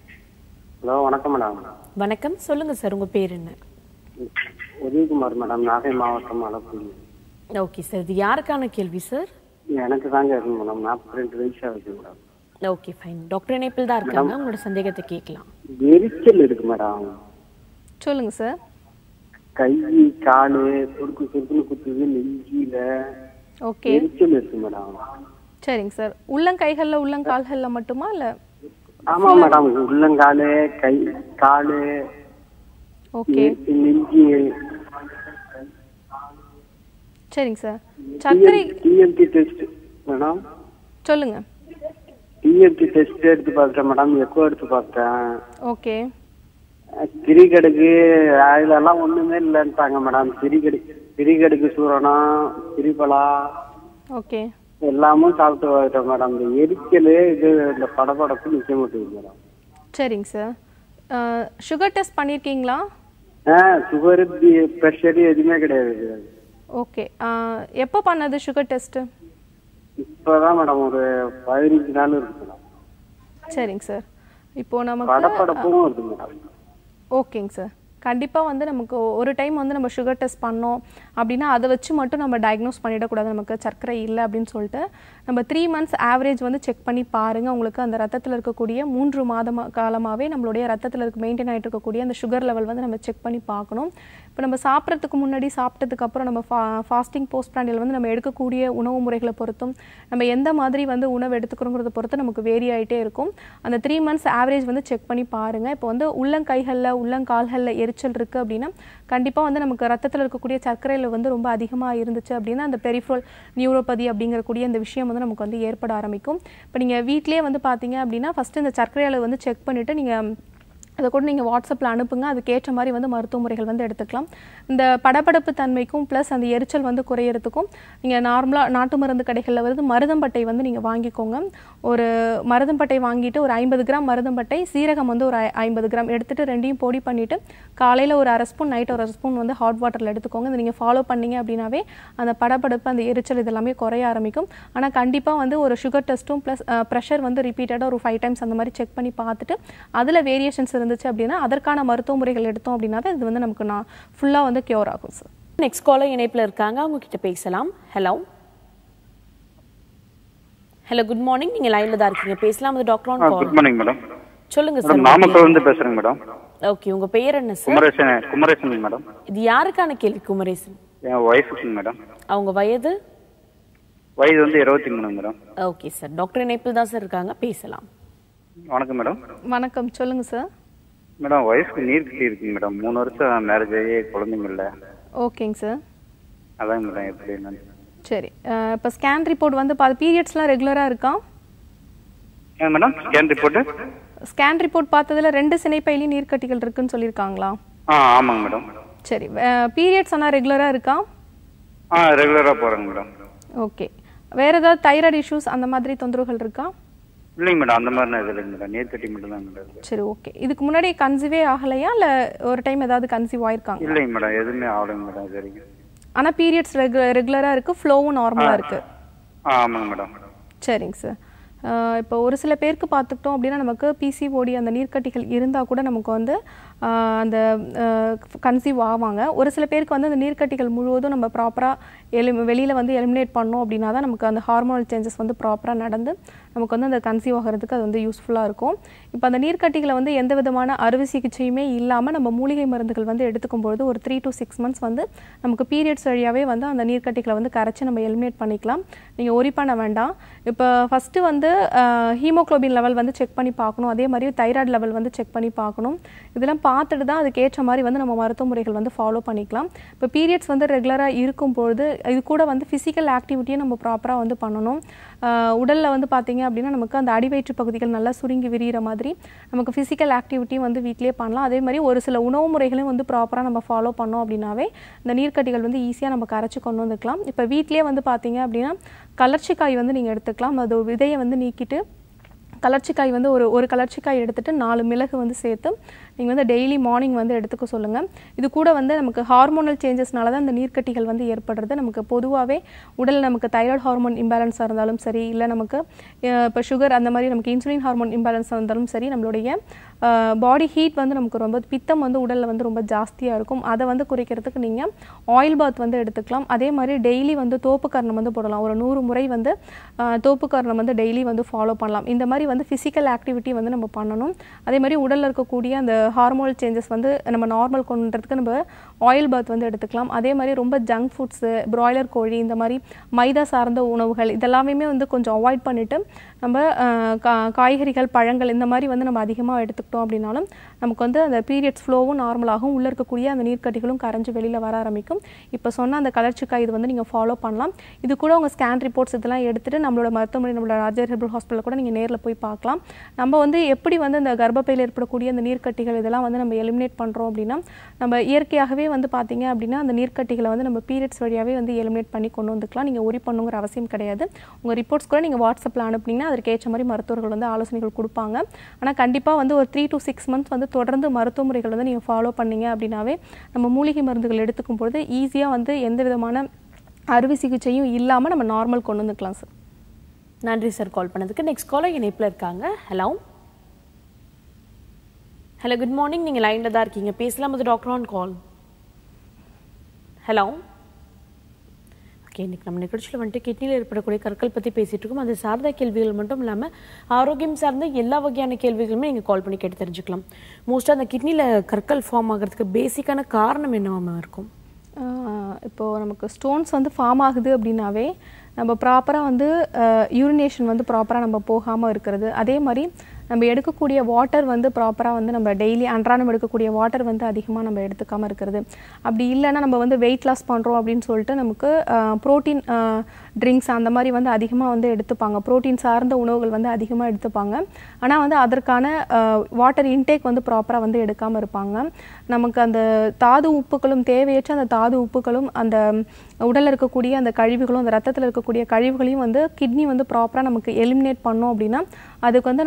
[SPEAKER 5] ஹலோ, வணக்கம் மேடம்.
[SPEAKER 1] வணக்கம், சொல்லுங்க சார், உங்க பேர் என்ன?
[SPEAKER 5] உதயகுமார் மேடம், நாகை மாவட்டம் அலப்புழி.
[SPEAKER 1] ஓகே சார், இது யாருக்கான கேள்வி சார்?
[SPEAKER 5] எனக்கு தாங்க இருக்கு மேடம், 42 வயசு ஆகுது மேடம்.
[SPEAKER 1] ஓகே ஃபைன், டாக்டர் இணைப்பில் தான் இருக்காங்க, உங்களோட சந்தேகத்தை கேட்கலாம்.
[SPEAKER 5] எரிச்சல் இருக்கு மேடம்.
[SPEAKER 2] சொல்லுங்க சார்.
[SPEAKER 5] கை காலு சுருக்குன்னு குத்துது, நெஞ்சில
[SPEAKER 2] ஓகே
[SPEAKER 5] எரிச்சல் இருக்கு மேடம்.
[SPEAKER 2] சரிங்க சார். உள்ளங்கைகளில் உள்ளங்கால்களில் மட்டுமா இல்லை?
[SPEAKER 5] ஆமா மேடம், உள்ளங்காலு கை காலு
[SPEAKER 2] ஓகே
[SPEAKER 5] நெஞ்சி.
[SPEAKER 2] சரிங்க சார். சர்க்கரை
[SPEAKER 5] டிஎம்டி டெஸ்ட் மேடம்.
[SPEAKER 2] சொல்லுங்க.
[SPEAKER 5] டிஎம்டி டெஸ்ட் எடுத்து பார்த்தேன் மேடம், எக்கோ எடுத்து பார்த்தேன்.
[SPEAKER 2] ஓகே.
[SPEAKER 5] திரிகடுக்கு அதெல்லாம் ஒண்ணுமே இல்லைன்ட்டாங்க மேடம். திரிகடுக்கு சூரணம், திரிபலா
[SPEAKER 2] ஓகே
[SPEAKER 5] எல்லாமும் சாப்பிட்டு வந்துட்டோம் மேடம். இந்த எரிச்சல் இது இந்த படபடப்பு நிற்க மாட்டேங்குது மேடம்.
[SPEAKER 2] சரிங்க சார். சுகர் டெஸ்ட் பண்ணியிருக்கீங்களா?
[SPEAKER 5] சுகர் ப்ரெஷர் எதுவுமே கிடையாது.
[SPEAKER 2] ஓகே. எப்போ பண்ணது சுகர் டெஸ்ட்டு?
[SPEAKER 5] இப்போதான் மேடம், ஒரு 15 நாள் இருக்கு மேடம்.
[SPEAKER 2] சரிங்க சார். இப்போ நமக்கு
[SPEAKER 5] படபடப்பும் இருக்கு மேடம்.
[SPEAKER 2] ஓகேங்க சார். கண்டிப்பாக வந்து நமக்கு ஒரு டைம் வந்து நம்ம சுகர் டெஸ்ட் பண்ணோம் அப்படின்னா அதை வச்சு மட்டும் நம்ம டயக்னோஸ் பண்ணிடக்கூடாது நமக்கு சர்க்கரை இல்லை அப்படின்னு சொல்லிட்டு. நம்ம 3 months ஆவரேஜ் வந்து செக் பண்ணி பாருங்கள். உங்களுக்கு அந்த ரத்தத்தில் இருக்கக்கூடிய 3 மாத காலமாகவே நம்மளுடைய ரத்தத்தில் மெயின்டைன் ஆகிட்டு இருக்கக்கூடிய அந்த சுகர் லெவல் வந்து நம்ம செக் பண்ணி பார்க்கணும். இப்போ நம்ம சாப்பிட்றதுக்கு முன்னாடி சாப்பிட்டதுக்கு அப்புறம் நம்ம ஃபாஸ்டிங் போஸ்ட் பிராண்டில் வந்து நம்ம எடுக்கக்கூடிய உணவு முறைகளை பொறுத்தும் நம்ம எந்த மாதிரி வந்து உணவு எடுத்துக்கிறோங்கிறத பொறுத்து நமக்கு வேரி ஆகிட்டே இருக்கும். அந்த 3 months ஆவரேஜ் வந்து செக் பண்ணி பாருங்கள். இப்போ வந்து உள்ளங்கைகளில் உள்ளங்கால்களில் எரிச்சல் இருக்குது அப்படின்னா கண்டிப்பாக வந்து நமக்கு ரத்தத்தில் இருக்கக்கூடிய சர்க்கரையில் வந்து ரொம்ப அதிகமாக இருந்துச்சு அப்படின்னா அந்த பெரிஃபரல் நியூரோபதி அப்படிங்கக்கூடிய அந்த விஷயம் வந்து நமக்கு வந்து ஏற்பட ஆரம்பிக்கும். இப்போ நீங்கள் வீட்டிலே வந்து பார்த்தீங்க அப்படின்னா ஃபஸ்ட்டு இந்த சர்க்கரையில் வந்து செக் பண்ணிவிட்டு நீங்கள் அதை கூட நீங்கள் வாட்ஸ்அப்பில் அனுப்புங்க. அதுக்கேற்ற மாதிரி வந்து மருத்துவ முறைகள் வந்து எடுத்துக்கலாம். இந்த படபடப்பு தன்மைக்கும் ப்ளஸ் அந்த எரிச்சல் வந்து குறையிறதுக்கும் நீங்கள் நார்மலாக நாட்டு மருந்து கடைகளில் வந்து மருதம்பட்டை வந்து நீங்கள் வாங்கிக்கோங்க. ஒரு மருதம்பட்டை வாங்கிட்டு ஒரு 50 கிராம் மருதம்பட்டை, சீரகம் வந்து ஒரு 50 கிராம் எடுத்துகிட்டு ரெண்டையும் பொடி பண்ணிவிட்டு காலையில் ஒரு 1/2 ஸ்பூன், நைட் ஒரு 1 ஸ்பூன் வந்து ஹாட் வாட்டரில் எடுத்துக்கோங்க. இதை நீங்கள் ஃபாலோ பண்ணிங்க அப்படின்னாவே அந்த படபடப்பு அந்த எரிச்சல் இதெல்லாமே குறைய ஆரம்பிக்கும். ஆனால் கண்டிப்பாக வந்து ஒரு சுகர் டெஸ்ட்டும் ப்ளஸ் ப்ரெஷர் வந்து ரிப்பீட்டடாக ஒரு 5 times அந்த மாதிரி செக் பண்ணி பார்த்துட்டு அதில் வேரியேஷன்ஸ் இருந்துச்சு அப்படின்னா அதற்கான மருத்துவ முறைகள் எடுத்தோம் அப்படின்னா இது வந்து நமக்கு ஃபுல்லாக வந்து கியூர் ஆகும் சார்.
[SPEAKER 1] நெக்ஸ்ட் காலர் இணைப்பில் இருக்காங்க, அவங்க கிட்ட பேசலாம். ஹலோ. ஹலோ குட் மார்னிங், நீங்க லைன்ல தான் இருக்கீங்க, பேசலாம். அது doctor on call.
[SPEAKER 4] Good morning madam.
[SPEAKER 1] சொல்லுங்க சார்.
[SPEAKER 4] நாமக்கல் இருந்து பேசுறேங்க மேடம்.
[SPEAKER 1] ஓகே, உங்க பெயர் என்ன சார்?
[SPEAKER 4] குமரேசன் மேடம்.
[SPEAKER 1] இது யாருக்கான கேள்வி குமரேசன்?
[SPEAKER 4] என் ஒய்ஃபுக்கு மேடம்.
[SPEAKER 1] அவங்க வயது
[SPEAKER 4] வந்து 23 மேடம்.
[SPEAKER 1] ஓகே சார், டாக்டர் இணைப்பில் தான் சார் இருக்காங்க, பேசலாம்.
[SPEAKER 4] வணக்கம் மேடம்.
[SPEAKER 2] வணக்கம், சொல்லுங்க சார்.
[SPEAKER 4] மேடம் ஒய்ஃப்க்கு நீர் கட்டி இருக்குங்க மேடம். 3 வருஷம் மேரேஜ் ஆகி குழந்தைங்க இல்லை.
[SPEAKER 2] ஓகேங்க சார்.
[SPEAKER 4] அதான் மேடம் எப்படி என்னன்னு.
[SPEAKER 2] சரி, இப்போ ஸ்கேன் ரிப்போர்ட் வந்து பீரியட்ஸ்லாம் ரெகுலராக இருக்கா?
[SPEAKER 4] ஏன் madam scan report?
[SPEAKER 2] Scan report பார்த்ததுல 2 சினைப்பையிலையும் நீர்க்கட்டிகள் இருக்குன்னு சொல்லியிருக்காங்களா?
[SPEAKER 4] ஆமாங்க மேடம்.
[SPEAKER 2] சரி, பீரியட்ஸ் ஆனால் ரெகுலராக இருக்கா?
[SPEAKER 4] ரெகுலராக போகிறேங்க மேடம்.
[SPEAKER 2] ஓகே, வேற ஏதாவது தைராய்டு இஷ்யூஸ் அந்த மாதிரி தொந்தரவுகள் இருக்கா?
[SPEAKER 4] இல்லைங்க மேடம், அந்த மாதிரிலாம் எதுவும் இல்லைங்க மேடம். நீர் கட்டி மட்டும் தான் மேடம்.
[SPEAKER 2] சரி, ஓகே. இதுக்கு முன்னாடி கன்சீவே ஆகலையா, இல்லை ஒரு டைம் ஏதாவது கன்சீவ் ஆயிருக்காங்க?
[SPEAKER 4] இல்லைங்க மேடம், எதுவுமே ஆகலைங்க மேடம் இது வரைக்கும்.
[SPEAKER 2] ஆனால் பீரியட்ஸ் ரெகுலராக இருக்குது, ஃப்ளோவும் நார்மலாக இருக்குது?
[SPEAKER 4] ஆமாங்க மேடம்.
[SPEAKER 2] சரிங்க சார். இப்போ ஒரு சில பேருக்கு பார்த்துக்கிட்டோம் அப்படின்னா நமக்கு பிசிஓடி அந்த நீர்க்கட்டிகள் இருந்தால் கூட நமக்கு வந்து அந்த கன்சீவ் ஆவாங்க. ஒரு சில பேருக்கு வந்து அந்த நீர்க்கட்டிகள் முழுவதும் நம்ம ப்ராப்பராக வெளியில் வந்து எலிமினேட் பண்ணோம் அப்படின்னா தான் நமக்கு அந்த ஹார்மோனல் சேஞ்சஸ் வந்து ப்ராப்பராக நடந்து நமக்கு வந்து அந்த கன்சீவ் ஆகிறதுக்கு அது வந்து யூஸ்ஃபுல்லாக இருக்கும். இப்போ அந்த நீர்க்கட்டிகளை வந்து எந்த விதமான அறுவை சிகிச்சையுமே இல்லாமல் நம்ம மூலிகை மருந்துகள் வந்து எடுத்துக்கும்பொழுது ஒரு 3 to 6 months வந்து நமக்கு பீரியட்ஸ் வழியாகவே வந்து அந்த நீர்க்கட்டிகளை வந்து கரைச்சி நம்ம எலிமினேட் பண்ணிக்கலாம். நீங்கள் ஒரி பண்ண வேண்டாம். இப்போ ஃபஸ்ட்டு வந்து ஹீமோக்ளோபின் லெவல் வந்து செக் பண்ணி பார்க்கணும். அதே மாதிரி தைராய்டு லெவல் வந்து செக் பண்ணி பார்க்கணும். இதெல்லாம் பார்த்துட்டு தான் அதுக்கேற்ற மாதிரி வந்து நம்ம மருத்துவ முறைகள் வந்து ஃபாலோ பண்ணிக்கலாம். இப்போ பீரியட்ஸ் வந்து ரெகுலராக இருக்கும்பொழுது இது கூட வந்து ஃபிசிக்கல் ஆக்டிவிட்டியை நம்ம ப்ராப்பராக வந்து பண்ணணும். உடலில் வந்து பார்த்தீங்க அப்படின்னா நமக்கு அந்த அடிவயிற்று பகுதிகள் நல்லா சுருங்கி விரிகிற மாதிரி நமக்கு ஃபிசிக்கல் ஆக்டிவிட்டியும் வந்து வீட்டிலே பண்ணலாம். அதே மாதிரி ஒரு சில உணவு முறைகளையும் வந்து ப்ராப்பராக நம்ம ஃபாலோ பண்ணோம் அப்படின்னாவே இந்த நீர்க்கட்டிகள் வந்து ஈஸியாக நம்ம கரைச்சி கொண்டு வந்துக்கலாம். இப்போ வீட்டிலே வந்து பார்த்தீங்க அப்படின்னா கலர்ச்சிக்காய் வந்து நீங்கள் எடுத்துக்கலாம். அது விதையை வந்து நீக்கிட்டு கலர்ச்சிக்காய் வந்து ஒரு கலர்ச்சிக்காய் எடுத்துகிட்டு 4 மிளகு வந்து சேர்த்து நீங்கள் வந்து டெய்லி மார்னிங் வந்து எடுத்துக்க சொல்லுங்கள். இது கூட வந்து நமக்கு ஹார்மோனல் சேஞ்சஸ்னால தான் இந்த நீர்க்கட்டிகள் வந்து ஏற்படுறது. நமக்கு பொதுவாகவே உடல் நமக்கு தைராய்டு ஹார்மோன் இம்பேலன்ஸாக இருந்தாலும் சரி, இல்லை நமக்கு இப்போ சுகர் அந்த மாதிரி நமக்கு இன்சுலின் ஹார்மோன் இம்பேலன்ஸாக இருந்தாலும் சரி, நம்மளுடைய பாடி ஹீட் வந்து நமக்கு ரொம்ப பித்தம் வந்து உடலில் வந்து ரொம்ப ஜாஸ்தியாக இருக்கும். அதை வந்து குறைக்கிறதுக்கு நீங்கள் ஆயில் பாத் வந்து எடுத்துக்கலாம். அதே மாதிரி டெய்லி வந்து தோப்பு கரணம் வந்து போடலாம். ஒரு 100 முறை வந்து தோப்பு கரணம் வந்து டெய்லி வந்து ஃபாலோ பண்ணலாம். இந்த மாதிரி வந்து ஃபிசிக்கல் ஆக்டிவிட்டி வந்து நம்ம பண்ணணும். அதே மாதிரி உடலில் இருக்கக்கூடிய அந்த ஹார்மோனல் சேஞ்சஸ் வந்து நம்ம நார்மல் கொண்டுறதுக்கு நம்ம ஆயில் பாத் வந்து எடுத்துக்கலாம். அதே மாதிரி ரொம்ப ஜங்க் ஃபுட்ஸு, பிராய்லர் கோழி, இந்த மாதிரி மைதா சார்ந்த உணவுகள் இதெல்லாமே வந்து கொஞ்சம் அவாய்ட் பண்ணிவிட்டு நம்ம காய்கறிகள், பழங்கள் இந்த மாதிரி வந்து நம்ம அதிகமாக எடுத்துக்கிட்டோம் அப்படின்னாலும் நமக்கு வந்து அந்த பீரியட்ஸ் ஃப்ளோவும் நார்மலாகவும் உள்ளே இருக்கக்கூடிய அந்த நீர்க்கட்டிகளும் கரைஞ்சி வெளியில் வர ஆரம்பிக்கும். இப்போ சொன்ன அந்த கலர்ச்சிக்காய் இது வந்து நீங்கள் ஃபாலோ பண்ணலாம். இது கூட உங்கள் ஸ்கேன் ரிப்போர்ட்ஸ் இதெல்லாம் எடுத்துகிட்டு நம்மளோட மருத்துவமனை, நம்மளோட ராஜர் ஹெர்பல் ஹாஸ்பிட்டல் கூட நீங்கள் நேரில் போய் பார்க்கலாம். நம்ம வந்து எப்படி வந்து இந்த கர்ப்பப்பையில் ஏற்படக்கூடிய அந்த நீர்க்கட்டிகள் இதெல்லாம் வந்து நம்ம எலிமினேட் பண்ணுறோம் அப்படின்னா நம்ம இயற்கையாகவே வந்து பார்த்தீங்க அப்படின்னா அந்த நீர்க்கட்டிகளை வந்து நம்ம பீரியட்ஸ் வழியாகவே வந்து எலிமினேட் பண்ணி கொண்டு வந்துக்கலாம். நீங்கள் ஒரி பண்ணுங்கிற அவசியம் கிடையாது. உங்கள் ரிப்போர்ட்ஸ் கூட நீங்கள் வாட்ஸ்அப்பில் அனுப்புனீங்கன்னா அதற்கேற்ற மாதிரி மருத்துவர்கள் வந்து ஆலோசனைகள் கொடுப்பாங்க. ஆனால் கண்டிப்பாக வந்து ஒரு 3 to 6 months வந்து தொடர்ந்து மருத்துவ முறைகள் வந்து நீங்கள் ஃபாலோ பண்ணீங்க அப்படின்னாவே நம்ம மூலிகை மருந்துகள் எடுத்துக்கும் பொழுது ஈஸியாக வந்து எந்த விதமான அறுவை சிகிச்சையும் இல்லாமல் நம்ம நார்மல் கொண்டு வந்துக்கலாம் சார்.
[SPEAKER 1] நன்றி சார் கால் பண்ணதுக்கு. நெக்ஸ்ட் காலர் இணைப்பில் இருக்காங்க. ஹலோ ஹலோ குட் மார்னிங், நீங்கள் லைனில் தான் இருக்கீங்க, பேசலாம். அது doctor on call. Hello okay, இன்றைக்கி நம்ம நிகழ்ச்சியில் வந்துட்டு கிட்னியில் ஏற்படக்கூடிய கற்கள் பற்றி பேசிகிட்டு இருக்கோம். அது சார்ந்த கேள்விகள் மட்டும் இல்லாமல் ஆரோக்கியம் சார்ந்த எல்லா வகையான கேள்விகளுமே நீங்கள் கால் பண்ணி கேட்டு தெரிஞ்சுக்கலாம். மோஸ்ட்டாக அந்த கிட்னியில் கற்கள் ஃபார்ம் ஆகிறதுக்கு பேசிக்கான காரணம் என்னவாக இருக்கும்?
[SPEAKER 2] இப்போது நமக்கு ஸ்டோன்ஸ் வந்து ஃபார்ம் ஆகுது அப்படின்னாவே நம்ம ப்ராப்பராக வந்து யூரினேஷன் வந்து ப்ராப்பராக நம்ம போகாமல் இருக்கிறது. அதே மாதிரி நம்ம எடுக்கக்கூடிய வாட்டர் வந்து ப்ராப்பராக வந்து நம்ம டெய்லி அன்றாடம் எடுக்கக்கூடிய வாட்டர் வந்து அதிகமாக நம்ம எடுத்துக்காமல் இருக்கிறது. அப்படி இல்லைன்னா நம்ம வந்து வெயிட் லாஸ் பண்ணுறோம் அப்படின்னு சொல்லிட்டு நமக்கு ப்ரோட்டீன் ட்ரிங்க்ஸ் அந்த மாதிரி வந்து அதிகமாக வந்து எடுத்துப்பாங்க. ப்ரோட்டீன் சார்ந்த உணவுகள் வந்து அதிகமாக எடுத்துப்பாங்க. ஆனால் வந்து அதற்கான வாட்டர் இன்டேக் வந்து ப்ராப்பராக வந்து எடுக்காமல் இருப்பாங்க. நமக்கு அந்த தாது உப்புகளும் தேவையற்ற அந்த தாது உப்புகளும் அந்த உடலில் இருக்கக்கூடிய அந்த கழிவுகளும் அந்த ரத்தத்தில் இருக்கக்கூடிய கழிவுகளையும் வந்து கிட்னி வந்து ப்ராப்பராக நமக்கு எலிமினேட் பண்ணோம் அப்படின்னா அதுக்கு வந்து நமக்கு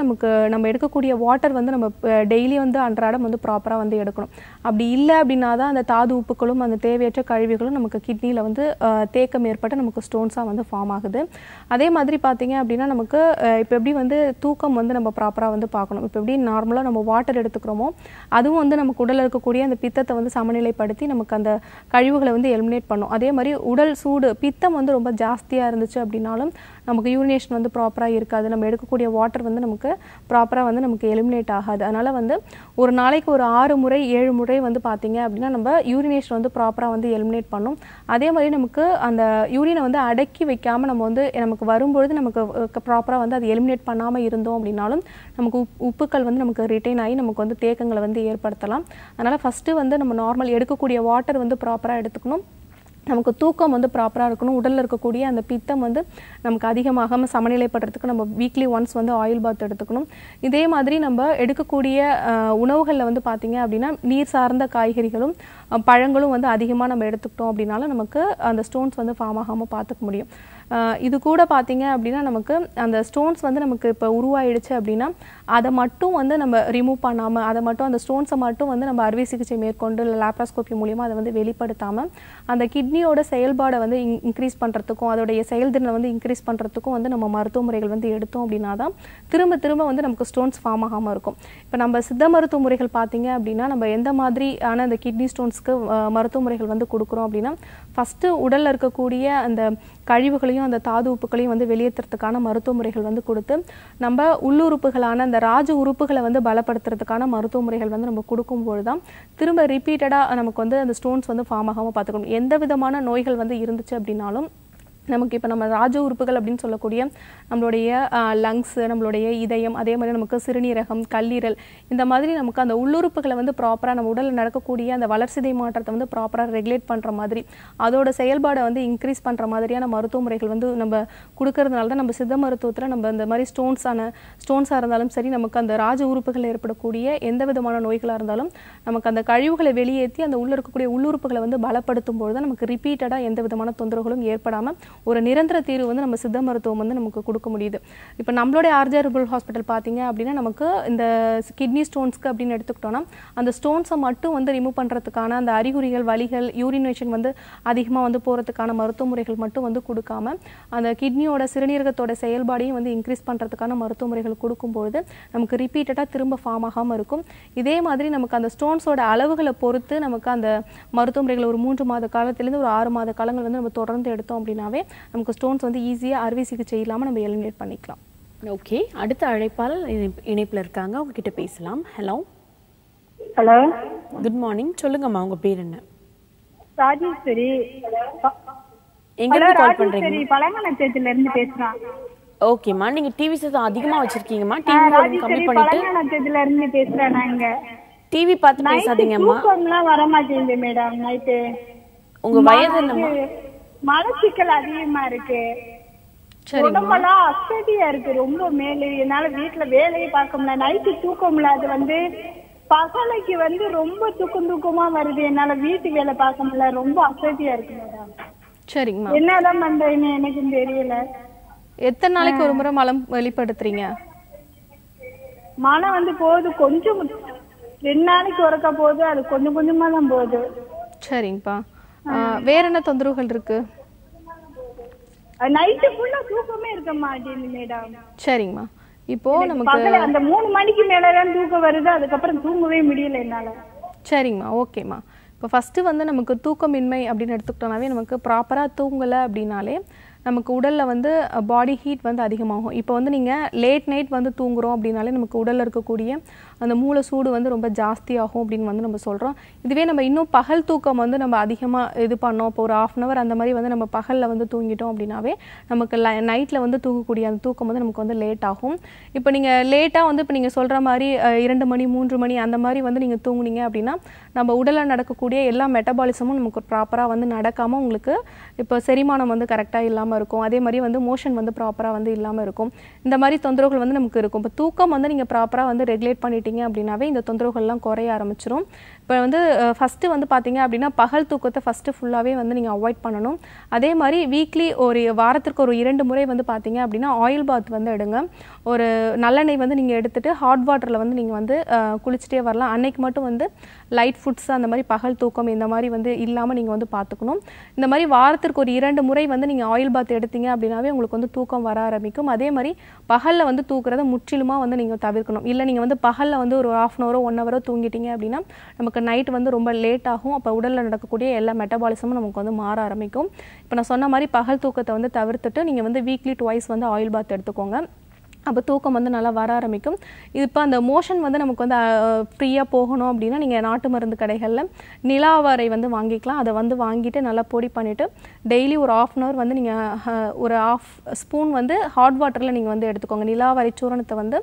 [SPEAKER 2] நம்ம எடுக்கக்கூடிய வாட்டர் வந்து நம்ம டெய்லி வந்து அன்றாடம் வந்து ப்ராப்பராக வந்து எடுக்கணும். அப்படி இல்லை அப்படின்னா தான் அந்த தாது உப்புக்களும் அந்த தேவையற்ற கழிவுகளும் நமக்கு கிட்னியில் வந்து தேக்கம் ஏற்பட்டு நமக்கு ஸ்டோன்ஸாக வந்து ஃபார்ம் ஆகுது. அதே மாதிரி பார்த்தீங்க அப்படின்னா நமக்கு இப்போ எப்படி வந்து தூக்கம் வந்து நம்ம ப்ராப்பராக வந்து பார்க்கணும். இப்போ எப்படி நார்மலாக நம்ம வாட்டர் எடுத்துக்கிறோமோ அதுவும் வந்து நமக்கு உடலில் இருக்கக்கூடிய அந்த பித்தத்தை வந்து சமநிலைப்படுத்தி நமக்கு அந்த கழிவுகளை வந்து எலிமினேட் பண்ணும். அதே மாதிரி உடல் சூடு பித்தம் வந்து ரொம்ப ஜாஸ்தியாக இருந்துச்சு அப்படின்னாலும் நமக்கு யூரினேஷன் வந்து ப்ராப்பராக இருக்காது. நம்ம எடுக்கக்கூடிய வாட்டர் வந்து நமக்கு ப்ராப்பராக வந்து நமக்கு எலிமினேட் ஆகாது. அதனால் வந்து ஒரு நாளைக்கு ஒரு 6 முறை 7 முறை வந்து பார்த்தீங்க அப்படின்னா நம்ம யூரினேஷன் வந்து ப்ராப்பராக வந்து எலிமினேட் பண்ணும். அதே மாதிரி நமக்கு அந்த யூரினை வந்து அடக்கி வைக்காமல் நம்ம வந்து நமக்கு வரும்பொழுது நமக்கு ப்ராப்பராக வந்து அது எலிமினேட் பண்ணாமல் இருந்தோம் அப்படின்னாலும் நமக்கு உப்புக்கள் வந்து நமக்கு ரிட்டைன் ஆகி நமக்கு வந்து தேக்கங்களை வந்து ஏற்படுத்தலாம். அதனால் ஃபஸ்ட்டு வந்து நம்ம நார்மல் எடுக்கக்கூடிய வாட்டர் வந்து ப்ராப்பராக எடுத்துக்கணும். நமக்கு தூக்கம் வந்து ப்ராப்பராக இருக்கணும். உடலில் இருக்கக்கூடிய அந்த பித்தம் வந்து நமக்கு அதிகமாகாமல் சமநிலைப்படுறதுக்கு நம்ம வீக்லி ஒன்ஸ் வந்து ஆயில் பாத் எடுத்துக்கணும். இதே மாதிரி நம்ம எடுக்கக்கூடிய உணவுகளில் வந்து பார்த்திங்க அப்படின்னா நீர் சார்ந்த காய்கறிகளும் பழங்களும் வந்து அதிகமாக நம்ம எடுத்துக்கிட்டோம் அப்படின்னாலும் நமக்கு அந்த ஸ்டோன்ஸ் வந்து ஃபார்ம் ஆகாமல் பார்த்துக்க முடியும். இது கூட பார்த்தீங்க அப்படின்னா நமக்கு அந்த ஸ்டோன்ஸ் வந்து நமக்கு இப்போ உருவாயிடுச்சு அப்படின்னா அதை மட்டும் வந்து நம்ம ரிமூவ் பண்ணாமல் அதை மட்டும் அந்த ஸ்டோன்ஸை மட்டும் வந்து நம்ம அறுவை சிகிச்சை மேற்கொண்டு இல்லை லாப்ராஸ்கோபி மூலியமாக அதை வந்து வெளிப்படுத்தாமல் அந்த கிட்னியோட செயல்பாடை வந்து இன்க்ரீஸ் பண்ணுறதுக்கும் அதோடைய செயல்திறனை வந்து இன்க்ரீஸ் பண்ணுறதுக்கும் வந்து நம்ம மருத்துவ முறைகள் வந்து எடுத்தோம் அப்படின்னா தான் திரும்ப திரும்ப வந்து நமக்கு ஸ்டோன்ஸ் ஃபார்ம் ஆகாமல் இருக்கும். இப்போ நம்ம சித்த மருத்துவ முறைகள் பார்த்தீங்க அப்படின்னா நம்ம எந்த மாதிரியான அந்த கிட்னி ஸ்டோன்ஸ்க்கு மருத்துவ முறைகள் வந்து கொடுக்குறோம் அப்படின்னா ஃபஸ்ட்டு உடலில் இருக்கக்கூடிய அந்த கழிவுகளையும் அந்த தாது உப்புகளையும் வந்து வெளியேற்றுறதுக்கான மருத்துவ முறைகள் வந்து கொடுத்து நம்ம உள்ளுறுப்புகளான அந்த ராஜ உறுப்புகளை வந்து பலப்படுத்துறதுக்கான மருத்துவ முறைகள் வந்து நம்ம கொடுக்கும்போது தான் திரும்ப ரிப்பீட்டடாக நமக்கு வந்து அந்த ஸ்டோன்ஸ் வந்து ஃபார்ம் ஆகாமல் பார்த்துக்கணும். எந்த விதமான நோய்கள் வந்து இருந்துச்சு அப்படின்னாலும் நமக்கு இப்போ நம்ம ராஜ உறுப்புகள் அப்படின்னு சொல்லக்கூடிய நம்மளுடைய லங்ஸ் நம்மளுடைய இதயம் அதே மாதிரி நமக்கு சிறுநீரகம் கல்லீரல் இந்த மாதிரி நமக்கு அந்த உள்ளுறுப்புகளை வந்து ப்ராப்பராக நம்ம உடலில் நடக்கக்கூடிய அந்த வளர்சிதை மாற்றத்தை வந்து ப்ராப்பராக ரெகுலேட் பண்ணுற மாதிரி அதோட செயல்பாடை வந்து இன்க்ரீஸ் பண்ணுற மாதிரியான மருத்துவ முறைகள் வந்து நம்ம கொடுக்கறதுனால தான் நம்ம சித்த மருத்துவத்தில் நம்ம இந்த மாதிரி ஸ்டோன்ஸாக இருந்தாலும் சரி நமக்கு அந்த ராஜ உறுப்புகள் ஏற்படக்கூடிய எந்த விதமான நோய்களாக இருந்தாலும் நமக்கு அந்த கழிவுகளை வெளியேற்றி அந்த உள்ள இருக்கக்கூடிய உள்ளுறுப்புகளை வந்து பலப்படுத்தும் போது தான் நமக்கு ரிப்பீட்டடாக எந்த விதமான தொந்தரவுகளும் ஏற்படாமல் ஒரு நிரந்தர தீர்வு வந்து நம்ம சித்த மருத்துவம் வந்து நமக்கு கொடுக்க முடியுது. இப்போ நம்மளுடைய ஆர்ஜே ஹெர்பல் ஹாஸ்பிட்டல் பார்த்தீங்க அப்படின்னா நமக்கு இந்த கிட்னி ஸ்டோன்ஸ்க்கு அப்படின்னு எடுத்துக்கிட்டோம்னா அந்த ஸ்டோன்ஸை மட்டும் வந்து ரிமூவ் பண்ணுறதுக்கான அந்த அறிகுறிகள் வலிகள் யூரினேஷன் வந்து அதிகமாக வந்து போகிறதுக்கான மருத்துவ முறைகள் மட்டும் வந்து கொடுக்காம அந்த கிட்னியோட சிறுநீரகத்தோட செயல்பாடையும் வந்து இன்க்ரீஸ் பண்ணுறதுக்கான மருத்துவ முறைகள் கொடுக்கும்பொழுது நமக்கு ரிப்பீட்டடாக திரும்ப ஃபார்ம் ஆகாமல் இருக்கும். இதே மாதிரி நமக்கு அந்த ஸ்டோன்ஸோட அளவுகளை பொறுத்து நமக்கு அந்த மருத்துவ முறைகள் ஒரு 3 மாத காலத்திலேருந்து ஒரு 6 மாத காலங்கள் வந்து நம்ம தொடர்ந்து எடுத்தோம் அப்படின்னாவே நமக்கு ஸ்டோன்ஸ் வந்து ஈஸியாக அறுவை சிகிச்சை இல்லாமல் நம்ம எலிமினேட் பண்ணிக்கலாம்.
[SPEAKER 1] ஓகே, அடுத்த அழைப்பாளர் இணைப்பில் இருக்காங்க, அவங்க கிட்ட பேசலாம். Hello
[SPEAKER 6] hello,
[SPEAKER 1] good morning. சொல்லுங்கம்மா, உங்க பேர் என்ன?
[SPEAKER 6] ராஜேஸ்வரி.
[SPEAKER 1] எங்க இருந்து கால் பண்றீங்க?
[SPEAKER 6] பழங்கநத்தத்துல இருந்து பேசுறேன்.
[SPEAKER 1] ஓகேம்மா, நீங்க டிவி சத்தம் அதிகமா வச்சிருக்கீங்கம்மா. டிவி வால்யூம் கம்மி பண்ணிட்டு.
[SPEAKER 6] பழங்கநத்தத்துல இருந்து பேசுறேன். நாங்க
[SPEAKER 1] டிவி பார்த்து பேசாதீங்கம்மா.
[SPEAKER 6] தூக்கம்லாம் வர மாட்டேங்குது மேடம். நைட்டு
[SPEAKER 1] உங்க வயது என்னம்மா?
[SPEAKER 6] மலச்சிக்கல் அதிகமா இருக்கு. உடம்பெல்லாம் அசதியா இருக்கு ரொம்ப. மேலே என்னால வீட்டுல வேலையை பார்க்க முடியல. நைட்டு தூக்கம் இல்லாது வந்து பகலைக்கு வந்து ரொம்ப தூக்கமா வருது. என்னால வீட்டு வேலை பார்க்க முடியல. ரொம்ப அசதியா இருக்கு மேடம்.
[SPEAKER 2] சரிங்கம்மா,
[SPEAKER 6] என்னதான் பண்றேன்னு எனக்கு தெரியல.
[SPEAKER 2] எத்தனை நாளைக்கு ஒரு முறை மலம் வெளிப்படுத்துறீங்க?
[SPEAKER 6] மனம் வந்து போகுது கொஞ்சம், 2 நாளைக்கு ஒருக்கா போகுது. அது கொஞ்சம் கொஞ்சமா தான் போகுது.
[SPEAKER 2] சரிங்கப்பா, வேற என்ன தொந்தரவுகள் இருக்கு?
[SPEAKER 6] நைட்டு ஃபுல்லா தூக்கமே இருக்க மாட்டேங்குது மேடம்.
[SPEAKER 2] சரிங்கம்மா, இப்போ நமக்கு
[SPEAKER 6] அந்த 3 மணிக்கு மேலதான் தூக்கம் வருது. அதுக்கப்புறம் தூங்கவே முடியல என்னால.
[SPEAKER 2] சரிங்கம்மா, ஓகேம்மா. இப்போ ஃபஸ்ட்டு வந்து நமக்கு தூக்கமின்மை அப்படின்னு எடுத்துக்கிட்டோம்னாவே நமக்கு ப்ராப்பராக தூங்கலை அப்படின்னாலே நமக்கு உடலில் வந்து பாடி ஹீட் வந்து அதிகமாகும். இப்போ வந்து நீங்கள் லேட் நைட் வந்து தூங்குறோம் அப்படின்னாலே நமக்கு உடலில் இருக்கக்கூடிய அந்த மூளை சூடு வந்து ரொம்ப ஜாஸ்தியாகும் அப்படின்னு வந்து நம்ம சொல்கிறோம். இதுவே நம்ம இன்னும் பகல் தூக்கம் வந்து நம்ம அதிகமாக இது பண்ணோம், இப்போ ஒரு 1/2 hour அந்த மாதிரி வந்து நம்ம பகலில் வந்து தூங்கிட்டோம் அப்படின்னாவே நமக்கு நைட்டில் வந்து தூங்கக்கூடிய அந்த தூக்கம் வந்து நமக்கு வந்து லேட் ஆகும். இப்போ நீங்கள் லேட்டாக வந்து இப்போ நீங்கள் சொல்கிற மாதிரி 2 மணி 3 மணி அந்த மாதிரி வந்து நீங்கள் தூங்குனீங்க அப்படின்னா நம்ம உடலில் நடக்கக்கூடிய எல்லா மெட்டபாலிசமும் நமக்கு ப்ராப்பராக வந்து நடக்காமல் உங்களுக்கு இப்போ செரிமானம் வந்து கரெக்டாக இல்லாமல் இல்லாமல் இருக்கும். அதே மாதிரி வந்து மோஷன் வந்து ப்ராப்பராக வந்து இல்லாமல் இருக்கும். இந்த மாதிரி தொந்தரவுகள் வந்து நமக்கு இருக்கும். இப்போ தூக்கம் வந்து நீங்கள் ப்ராப்பராக வந்து ரெகுலேட் பண்ணிட்டீங்க அப்படின்னாவே இந்த தொந்தரவுகள்லாம் குறைய ஆரம்பிச்சிடும். இப்போ வந்து ஃபஸ்ட்டு வந்து பார்த்தீங்க அப்படின்னா பகல் தூக்கத்தை ஃபஸ்ட்டு ஃபுல்லாகவே வந்து நீங்கள் அவாய்ட் பண்ணணும். அதே மாதிரி வீக்லி ஒரு வாரத்திற்கு ஒரு 2 முறை வந்து பார்த்தீங்க அப்படின்னா ஆயில் பாத் வந்து எடுங்க. ஒரு நல்லெண்ணெய் வந்து நீங்கள் எடுத்துகிட்டு ஹாட் வாட்டரில் வந்து நீங்கள் வந்து குளிச்சுட்டே வரலாம். அன்னைக்கு மட்டும் வந்து லைட் ஃபுட்ஸ் அந்த மாதிரி பகல் தூக்கம் இந்த மாதிரி வந்து இல்லாமல் நீங்கள் வந்து பார்த்துக்கணும். இந்த மாதிரி வாரத்திற்கு ஒரு 2 முறை வந்து நீங்கள் ஆயில் பாத் எடுத்தீங்க அப்படின்னாவே உங்களுக்கு வந்து தூக்கம் வர ஆரம்பிக்கும். அதே மாதிரி பகலில் வந்து தூக்குறதை முற்றிலுமாக வந்து நீங்கள் தவிர்க்கணும். இல்லை நீங்கள் வந்து பகலில் வந்து ஒரு 1/2 hour 1 hour தூங்கிட்டீங்க அப்படின்னா நமக்கு நைட் வந்து ரொம்ப லேட் ஆகும். அப்போ உடலில் நடக்கக்கூடிய எல்லா மெட்டபாலிசமும் நமக்கு வந்து மாற ஆரம்பிக்கும். இப்போ நான் சொன்ன மாதிரி பகல் தூக்கத்தை வந்து தவிர்த்துட்டு நீங்கள் வந்து வீக்லி 2 வந்து ஆயில் பாத் எடுத்துக்கோங்க. அப்போ தூக்கம் வந்து நல்லா வர ஆரம்பிக்கும். இப்போ அந்த மோஷன் வந்து நமக்கு வந்து ஃப்ரீயாக போகணும் அப்படின்னா நீங்கள் நாட்டு மருந்து கடைகளில் நிலாவரை வந்து வாங்கிக்கலாம். அதை வந்து வாங்கிட்டு நல்லா பொடி பண்ணிவிட்டு டெய்லி ஒரு 1/2 hour வந்து நீங்கள் ஒரு 1/2 ஸ்பூன் வந்து ஹாட் வாட்டரில் நீங்கள் வந்து எடுத்துக்கோங்க. நிலாவரை சூரணத்தை வந்து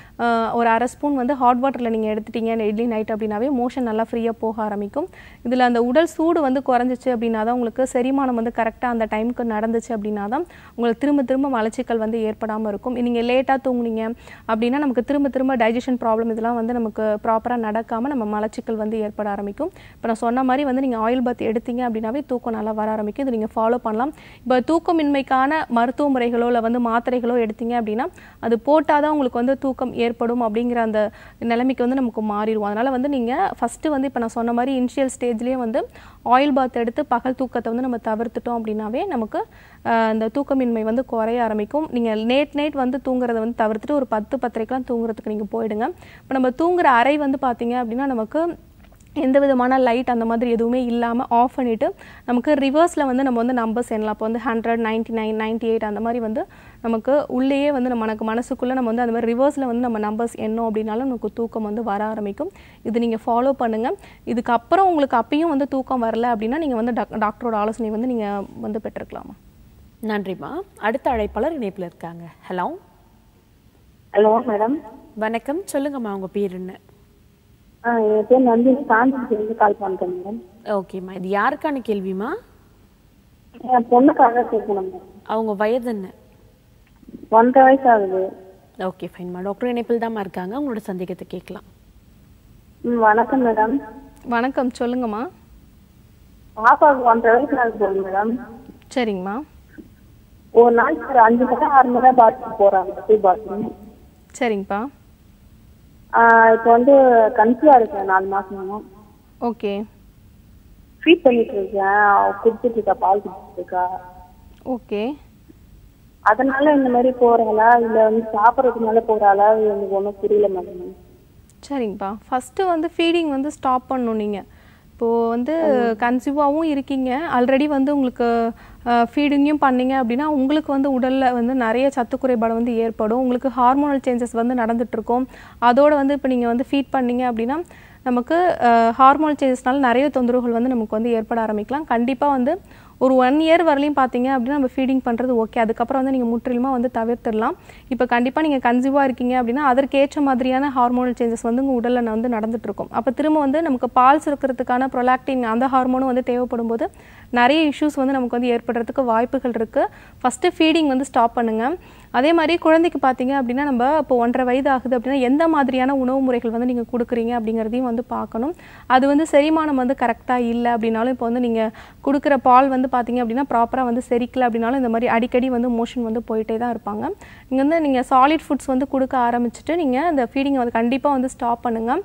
[SPEAKER 2] ஒரு 1/2 ஸ்பூன் வந்து ஹாட் வாட்டரில் நீங்கள் எடுத்துட்டீங்க டெய்லி நைட் அப்படின்னாவே மோஷன் நல்லா ஃப்ரீயாக போக ஆரம்பிக்கும். இதில் அந்த உடல் சூடு வந்து குறைஞ்சிச்சு அப்படின்னா தான் உங்களுக்கு செரிமானம் வந்து கரெக்டாக அந்த டைமுக்கு நடந்துச்சு அப்படின்னா தான் உங்களுக்கு திரும்ப மலச்சிக்கல் வந்து ஏற்படாமல் இருக்கும். நீங்கள் லேட்டாக தூங்குனீங்க அப்படின்னா நமக்கு திரும்ப டைஜஷன் ப்ராப்ளம் இதெல்லாம் வந்து நமக்கு ப்ராப்பராக நடக்காமல் நம்ம மலச்சிக்கல் வந்து ஏற்பட ஆரம்பிக்கும். இப்போ நான் சொன்ன மாதிரி வந்து நீங்கள் ஆயில் பாத் எடுத்தீங்க அப்படின்னாவே தூக்கம் நல்லா வர ஆரம்பிக்கும். இது நீங்கள் ஃபாலோ பண்ணலாம். இப்போ தூக்கமின்மைக்கான மருத்துவ முறைகளோ இல்லை வந்து மாத்திரைகளோ எடுத்தீங்க அப்படின்னா அது போட்டால் தான் உங்களுக்கு வந்து தூக்கம் ஏற்படும் அப்படிங்கிற அந்த நிலைமைக்கு வந்து நமக்கு மாறிடுவோம். அதனால் வந்து நீங்கள் ஃபஸ்ட்டு வந்து இப்போ நான் சொன்ன மாதிரி இனிஷியல் ஸ்டேஜ்லேயே வந்து ஆயில் பாத் எடுத்து பகல் தூக்கத்தை வந்து நம்ம தவிர்த்துட்டோம் அப்படின்னாவே நமக்கு இந்த தூக்கமின்மை வந்து குறைய ஆரம்பிக்கும். நீங்கள் நைட் வந்து தூங்குறதை வந்து தவிர்த்துட்டு ஒரு 10-10:30க்கெலாம் தூங்குறதுக்கு நீங்கள் போயிடுங்க. இப்போ நம்ம தூங்குற அறை வந்து பார்த்தீங்க அப்படின்னா நமக்கு எந்த விதமான லைட் அந்த மாதிரி எதுவுமே இல்லாமல் ஆஃப் பண்ணிவிட்டு நமக்கு ரிவர்ஸில் வந்து நம்ம வந்து நம்பர்ஸ் எண்ணலாம். அப்போ வந்து 100, 99, 98 அந்த மாதிரி வந்து நமக்கு உள்ளேயே வந்து நமக்கு மனசுக்குள்ளே நம்ம வந்து அந்த மாதிரி ரிவர்ஸில் வந்து நம்ம நம்பர்ஸ் எண்ணோம் அப்படின்னாலும் நமக்கு தூக்கம் வந்து வர ஆரம்பிக்கும். இது நீங்கள் ஃபாலோ பண்ணுங்கள். இதுக்கப்புறம் உங்களுக்கு அப்பயும் வந்து தூக்கம் வரல அப்படின்னா நீங்கள் வந்து டாக்டரோட ஆலோசனை வந்து நீங்கள் வந்து பெற்றுக்கலாமா?
[SPEAKER 1] நன்றிம்மா. அடுத்த அழைப்பாளர் இணைப்பில் இருக்காங்க. Hello
[SPEAKER 7] madam.
[SPEAKER 1] வணக்கம். சொல்லுங்கம்மா, உங்க பேர் என்ன?
[SPEAKER 7] என் பேர் நந்தினி, காஞ்சிபுரத்துலேருந்து கால் பண்ணுறேன் மேடம்.
[SPEAKER 1] ஓகேம்மா, இது யாருக்கான கேள்விமா?
[SPEAKER 7] என் பொண்ணுக்காக கேட்கணும் மேடம்.
[SPEAKER 1] அவங்க வயது என்ன?
[SPEAKER 7] 1.5 வயசு ஆகுது.
[SPEAKER 1] ஓகே ஃபைன்மா. டாக்டர் இணைப்பில் தான்மா இருக்காங்க, உங்களோட சந்தேகத்தை கேட்கலாம்.
[SPEAKER 7] வணக்கம் மேடம்.
[SPEAKER 2] வணக்கம், சொல்லுங்கம்மா.
[SPEAKER 7] பாப்பாவுக்கு 1.5 வயசு ஆகுது மேடம்.
[SPEAKER 2] சரிங்கம்மா.
[SPEAKER 7] ஒரு நாளைக்கு ஒரு 5 மணி 6 மணி பாத்ரூம் போறாங்க. பாத்ரூம்.
[SPEAKER 2] சரிங்கப்பா.
[SPEAKER 7] இப்போ வந்து கன்சீவா இருக்கேன் 4 மாசமா.
[SPEAKER 2] ஓகே.
[SPEAKER 7] ஃபீட் பண்ணிட்டு இருக்கேன், குடிச்சிட்டு இருக்கா, பால் குடிச்சிட்டு இருக்கா.
[SPEAKER 2] ஓகே.
[SPEAKER 7] அதனால இந்த மாதிரி போறாளா இல்ல வந்து சாப்பிட்றதுனால போறாளா எனக்கு ஒன்றும் புரியல மேடம்.
[SPEAKER 2] சரிங்கப்பா. ஃபஸ்ட்டு வந்து ஃபீடிங் வந்து ஸ்டாப் பண்ணணும். நீங்கள் இப்போது வந்து கன்சீவாகவும் இருக்கீங்க, ஆல்ரெடி வந்து உங்களுக்கு ஃபீடிங்கும் பண்ணிங்க அப்படின்னா உங்களுக்கு வந்து உடலில் வந்து நிறைய சத்து குறைபாடு வந்து ஏற்படும். உங்களுக்கு ஹார்மோனல் சேஞ்சஸ் வந்து நடந்துகிட்ருக்கும். அதோடு வந்து இப்போ நீங்கள் வந்து ஃபீட் பண்ணிங்க அப்படின்னா நமக்கு ஹார்மோனல் சேஞ்சஸ்னால நிறைய தொந்தரவுகள் வந்து நமக்கு வந்து ஏற்பட ஆரம்பிக்கலாம். கண்டிப்பாக வந்து ஒரு 1 year வரலையும் பார்த்தீங்க அப்படின்னா நம்ம ஃபீடிங் பண்ணுறது ஓகே. அதுக்கப்புறம் வந்து நீங்கள் முற்றிலுமாக வந்து தவிர்த்துடலாம். இப்போ கண்டிப்பாக நீங்கள் கன்சீவாக இருக்கீங்க அப்படின்னா அதற்கேற்ற மாதிரியான ஹார்மோனல் சேஞ்சஸ் வந்து உங்கள் உடலில் வந்து நடந்துகிட்ருக்கும். அப்போ திரும்ப வந்து நமக்கு பால் சுரக்கிறதுக்கான ப்ரொலாக்டின் அந்த ஹார்மோனும் வந்து தேவைப்படும் போது நிறைய இஷ்யூஸ் வந்து நமக்கு வந்து ஏற்படுறதுக்கு வாய்ப்புகள் இருக்குது. ஃபஸ்ட்டு ஃபீடிங் வந்து ஸ்டாப் பண்ணுங்கள். அதே மாதிரி குழந்தைக்கு பார்த்தீங்க அப்படின்னா நம்ம இப்போ 1.5 வயது ஆகுது அப்படின்னா எந்த மாதிரியான உணவு முறைகள் வந்து நீங்கள் கொடுக்குறீங்க அப்படிங்கிறதையும் வந்து பார்க்கணும். அது வந்து செரிமானம் வந்து கரெக்டாக இல்லை அப்படின்னாலும் இப்போ வந்து நீங்கள் கொடுக்குற பால் வந்து பார்த்தீங்க அப்படின்னா ப்ராப்பராக வந்து செரிக்கல அப்படின்னாலும் இந்த மாதிரி அடிக்கடி வந்து மோஷன் வந்து போயிட்டே தான் இருப்பாங்க. நீங்கள் சாலிட் ஃபுட்ஸ் வந்து கொடுக்க ஆரம்பிச்சுட்டு நீங்கள் அந்த ஃபீடிங்கை வந்து கண்டிப்பாக வந்து ஸ்டாப் பண்ணுங்கள்.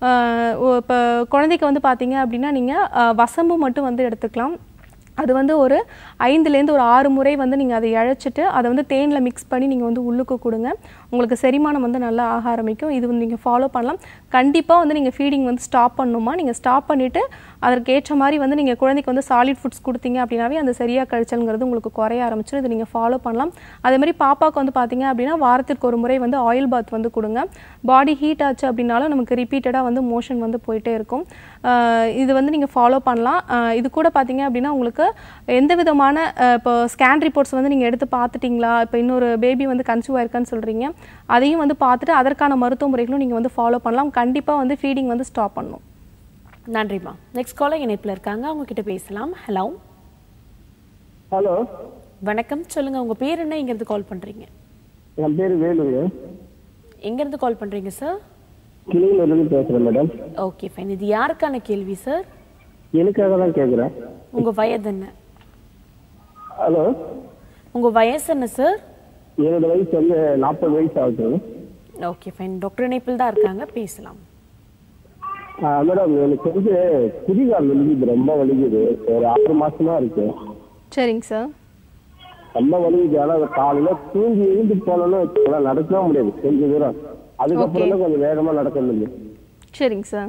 [SPEAKER 2] இப்போ குழந்தைக்கு வந்து பார்த்தீங்க அப்படின்னா நீங்கள் வசம்பு மட்டும் வந்து எடுத்துக்கலாம். அது வந்து ஒரு 5லேருந்து ஒரு 6 முறை வந்து நீங்கள் அதை இழைச்சிட்டு அதை வந்து தேனில் மிக்ஸ் பண்ணி நீங்கள் வந்து உள்ளுக்கு கொடுங்க. உங்களுக்கு செரிமானம் வந்து நல்லா ஆக ஆரம்பிக்கும். இது வந்து நீங்கள் ஃபாலோ பண்ணலாம். கண்டிப்பாக வந்து நீங்கள் ஃபீடிங் வந்து ஸ்டாப் பண்ணணுமா, நீங்கள் ஸ்டாப் பண்ணிவிட்டு அதற்கு ஏற்ற மாதிரி வந்து நீங்கள் குழந்தைக்கு வந்து சாலிட் ஃபுட்ஸ் கொடுத்தீங்க அப்படின்னாவே அந்த சரியாக கழிச்சல்ங்கிறது உங்களுக்கு குறைய ஆரம்பிச்சிடும். இது நீங்கள் ஃபாலோ பண்ணலாம். அதே மாதிரி பாப்பாவுக்கு வந்து பார்த்தீங்க அப்படின்னா வாரத்திற்கு ஒரு முறை வந்து ஆயில் பாத் வந்து கொடுங்க. பாடி ஹீட் ஆச்சு அப்படின்னாலும் நமக்கு ரிப்பீட்டடாக வந்து மோஷன் வந்து போயிட்டே இருக்கும். இது வந்து நீங்கள் ஃபாலோ பண்ணலாம். இது கூட பார்த்தீங்க அப்படின்னா உங்களுக்கு எந்த விதமான இப்போ ஸ்கேன் ரிப்போர்ட்ஸ் வந்து நீங்கள் எடுத்து பார்த்துட்டிங்களா, இப்போ இன்னொரு பேபி வந்து கன்சீவ் ஆயிருக்கான்னு சொல்கிறீங்க, அதையும் வந்து பார்த்துட்டு அதற்கான மருத்துவ முறைகளும் நீங்கள் வந்து ஃபாலோ பண்ணலாம். கண்டிப்பாக வந்து ஃபீடிங் வந்து ஸ்டாப் பண்ணணும்.
[SPEAKER 1] நன்றிம்மா. நெக்ஸ்ட் காலர் இணைப்பில் இருக்காங்க, அவங்க கிட்ட பேசலாம். ஹலோ வணக்கம், சொல்லுங்க உங்க பேர் என்ன, எங்க இருந்து கால் பண்றீங்க?
[SPEAKER 8] என் பேர் வேலுங்க.
[SPEAKER 1] எங்க இருந்து கால் பண்றீங்க சார்?
[SPEAKER 8] கிளியிலிருந்து பேசுறேன் மேடம்.
[SPEAKER 1] Okay fine. இது யாருக்கான கேள்வி சார்?
[SPEAKER 8] எனக்காக தான் கேட்குறேன்.
[SPEAKER 1] உங்க வயது என்ன?
[SPEAKER 8] ஹலோ,
[SPEAKER 1] உங்க வயசு என்ன சார்?
[SPEAKER 8] என்னோட வயசு வந்து 40 வயசு ஆகுது.
[SPEAKER 1] Okay fine. டாக்டர் இணைப்பில் தான் இருக்காங்க, பேசலாம்.
[SPEAKER 8] மேடம், எனக்கு வந்து குதிகால் வலிக்குது, ரொம்ப வலிக்குது. ஒரு 6 மாசமா இருக்கு.
[SPEAKER 2] சரிங்க சார்.
[SPEAKER 8] ரொம்ப வலிக்குது. ஆனால் காலையில தூங்கி எழுந்து போனோம்னா நடக்கவே முடியாது கொஞ்சம் தூரம். அதுக்கப்புறம் தான் கொஞ்சம் வேகமாக நடக்க முடியும்.
[SPEAKER 2] சரிங்க சார்.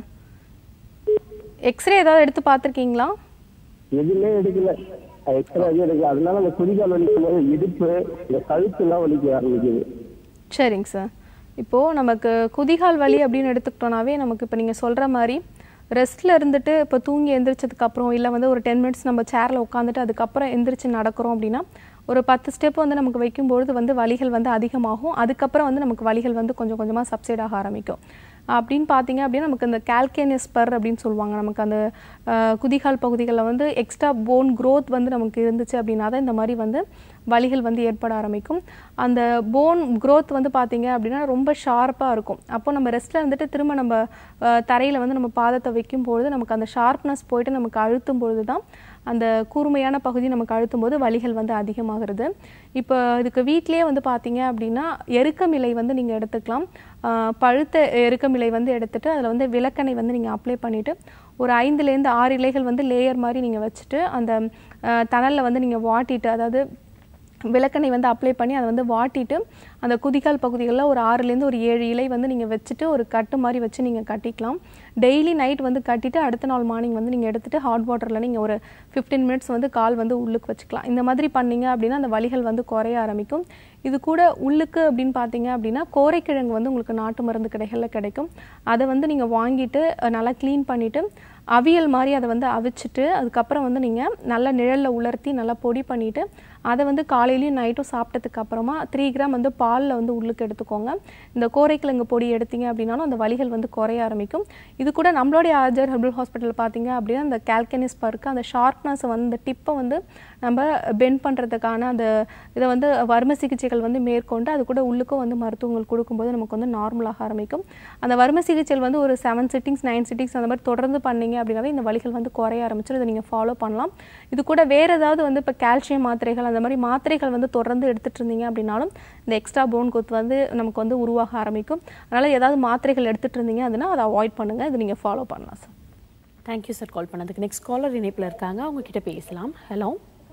[SPEAKER 2] எக்ஸ்ரே ஏதாவது எடுத்து பார்த்துருக்கீங்களா?
[SPEAKER 8] எதுவுமே எடுக்கல, எக்ஸ்ட்ரா எதுவும் எடுக்கல. அதனால அந்த குதிகால் வலிக்கும் போது இடுப்பு, இந்த கழுத்துலாம் வலிக்க ஆரம்பிக்குது.
[SPEAKER 2] சரிங்க சார். இப்போது நமக்கு குதிகால் வலி அப்படின்னு எடுத்துக்கிட்டோன்னாவே நமக்கு இப்போ நீங்கள் சொல்கிற மாதிரி ரெஸ்ட்டில் இருந்துட்டு இப்போ தூங்கி எந்திரிச்சதுக்கப்புறம் இல்லை வந்து ஒரு 10 மினிட்ஸ் நம்ம சேரில் உட்காந்துட்டு அதுக்கப்புறம் எந்திரிச்சு நடக்கிறோம் அப்படின்னா ஒரு 10 ஸ்டெப் வந்து நமக்கு வைக்கும்பொழுது வந்து வலிகள் வந்து அதிகமாகும். அதுக்கப்புறம் வந்து நமக்கு வலிகள் வந்து கொஞ்சம் கொஞ்சமாக சப்சைட் ஆக ஆரம்பிக்கும். அப்படின்னு பார்த்தீங்க அப்படின்னா நமக்கு இந்த கால்கேனியஸ் ஸ்பர் அப்படின்னு சொல்லுவாங்க. நமக்கு அந்த குதிகால் பகுதிகளில் வந்து எக்ஸ்ட்ரா போன் க்ரோத் வந்து நமக்கு இருந்துச்சு அப்படின்னா தான் இந்த மாதிரி வந்து வலிகள் வந்து ஏற்பட ஆரம்பிக்கும். அந்த போன் க்ரோத் வந்து பார்த்தீங்க அப்படின்னா ரொம்ப ஷார்ப்பாக இருக்கும். அப்போ நம்ம ரெஸ்ட்டில் இருந்துட்டு திரும்ப நம்ம தரையில் வந்து நம்ம பாதத்தை வைக்கும்பொழுது நமக்கு அந்த ஷார்ப்னஸ் போயிட்டு நமக்கு அழுத்தும் பொழுது தான் அந்த கூர்மையான பகுதி நமக்கு அழுத்தும் போது வலிகள் வந்து அதிகமாகிறது. இப்போ இதுக்கு வீட்டிலேயே வந்து பார்த்தீங்க அப்படின்னா எருக்கமிலை வந்து நீங்கள் எடுத்துக்கலாம். பழுத்த எருக்கமிலை வந்து எடுத்துட்டு அதில் வந்து விளக்கெண்ணெய் வந்து நீங்கள் அப்ளை பண்ணிவிட்டு ஒரு 5லேருந்து 6 இலைகள் வந்து லேயர் மாதிரி நீங்கள் வச்சுட்டு அந்த தணலில் வந்து நீங்கள் வாட்டிட்டு, அதாவது விளக்கெண்ணெய் வந்து அப்ளை பண்ணி அதை வந்து வாட்டிட்டு அந்த குதிகால் பகுதிகளில் ஒரு 6லேருந்து ஒரு 7 இலை வந்து நீங்கள் வச்சுட்டு ஒரு கட்டு மாதிரி வச்சு நீங்கள் கட்டிக்கலாம். டெய்லி நைட் வந்து கட்டிட்டு அடுத்த நாள் மார்னிங் வந்து நீங்கள் எடுத்துகிட்டு ஹாட் வாட்டரில் நீங்கள் ஒரு 15 மினிட்ஸ் வந்து கால் வந்து உள்ளுக்கு வச்சுக்கலாம். இந்த மாதிரி பண்ணிங்க அப்படின்னா அந்த வலிகள் வந்து குறைய ஆரம்பிக்கும். இது கூட உள்ளுக்கு அப்படின்னு பார்த்தீங்க அப்படின்னா கோரைக்கிழங்கு வந்து உங்களுக்கு நாட்டு மருந்து கடைகளில் கிடைக்கும். அதை வந்து நீங்கள் வாங்கிட்டு நல்லா க்ளீன் பண்ணிவிட்டு அவியல் மாதிரி அதை வந்து அவிச்சிட்டு அதுக்கப்புறம் வந்து நீங்கள் நல்லா நிழலில் உலர்த்தி நல்லா பொடி பண்ணிவிட்டு அதை வந்து காலையிலையும் நைட்டும் சாப்பிட்டதுக்கு அப்புறமா 3 கிராம் வந்து பாலில் வந்து உள்ளுக்கு எடுத்துக்கோங்க. இந்த கோரைக்கிழங்கு பொடி எடுத்தீங்க அப்படின்னாலும் அந்த வலிகள் வந்து குறைய ஆரம்பிக்கும். இது கூட நம்மளுடைய ஆர்ஜர் ஹெர்பல் ஹாஸ்பிட்டல் பார்த்தீங்க அப்படின்னா அந்த கால்கேனியஸ் ஸ்பர்க்கு அந்த ஷார்ப்னஸ் வந்து இந்த டிப்பை வந்து நம்ம பெண்ட் பண்ணுறதுக்கான அந்த இதை வந்து வர்ம சிகிச்சைகள் வந்து மேற்கொண்டு அது கூட உள்ளுக்கும் வந்து மருத்துவங்கள் கொடுக்கும்போது நமக்கு வந்து நார்மலாக ஆரம்பிக்கும். அந்த வர்ம சிகிச்சைகள் வந்து ஒரு 7 சிட்டிங்ஸ் 9 சிட்டிங்ஸ் அந்த மாதிரி தொடர்ந்து பண்ணிங்க அப்படின்னாவே இந்த வலிகள் வந்து குறைய ஆரம்பிச்சிடும். இதை நீங்கள் ஃபாலோ பண்ணலாம். இது கூட வேறு ஏதாவது வந்து இப்போ கால்சியம் மாத்திரைகள் அந்த மாதிரி மாத்திரைகள் வந்து தொடர்ந்து எடுத்துகிட்டு இருந்தீங்க அப்படின்னாலும் இந்த எக்ஸ்ட்ரா போன் குத் வந்து நமக்கு வந்து உருவாக ஆரம்பிக்கும். அதனால் ஏதாவது மாத்திரைகள் எடுத்துகிட்டு இருந்தீங்க அப்படின்னா அதை அவாய்ட் பண்ணுங்கள். இது நீங்கள் ஃபாலோ பண்ணலாம் சார்.
[SPEAKER 1] தேங்க்யூ சார் கால் பண்ணதுக்கு. நெக்ஸ்ட் காலர் இணைப்பில் இருக்காங்க, அவங்க கிட்ட பேசலாம். ஹலோ.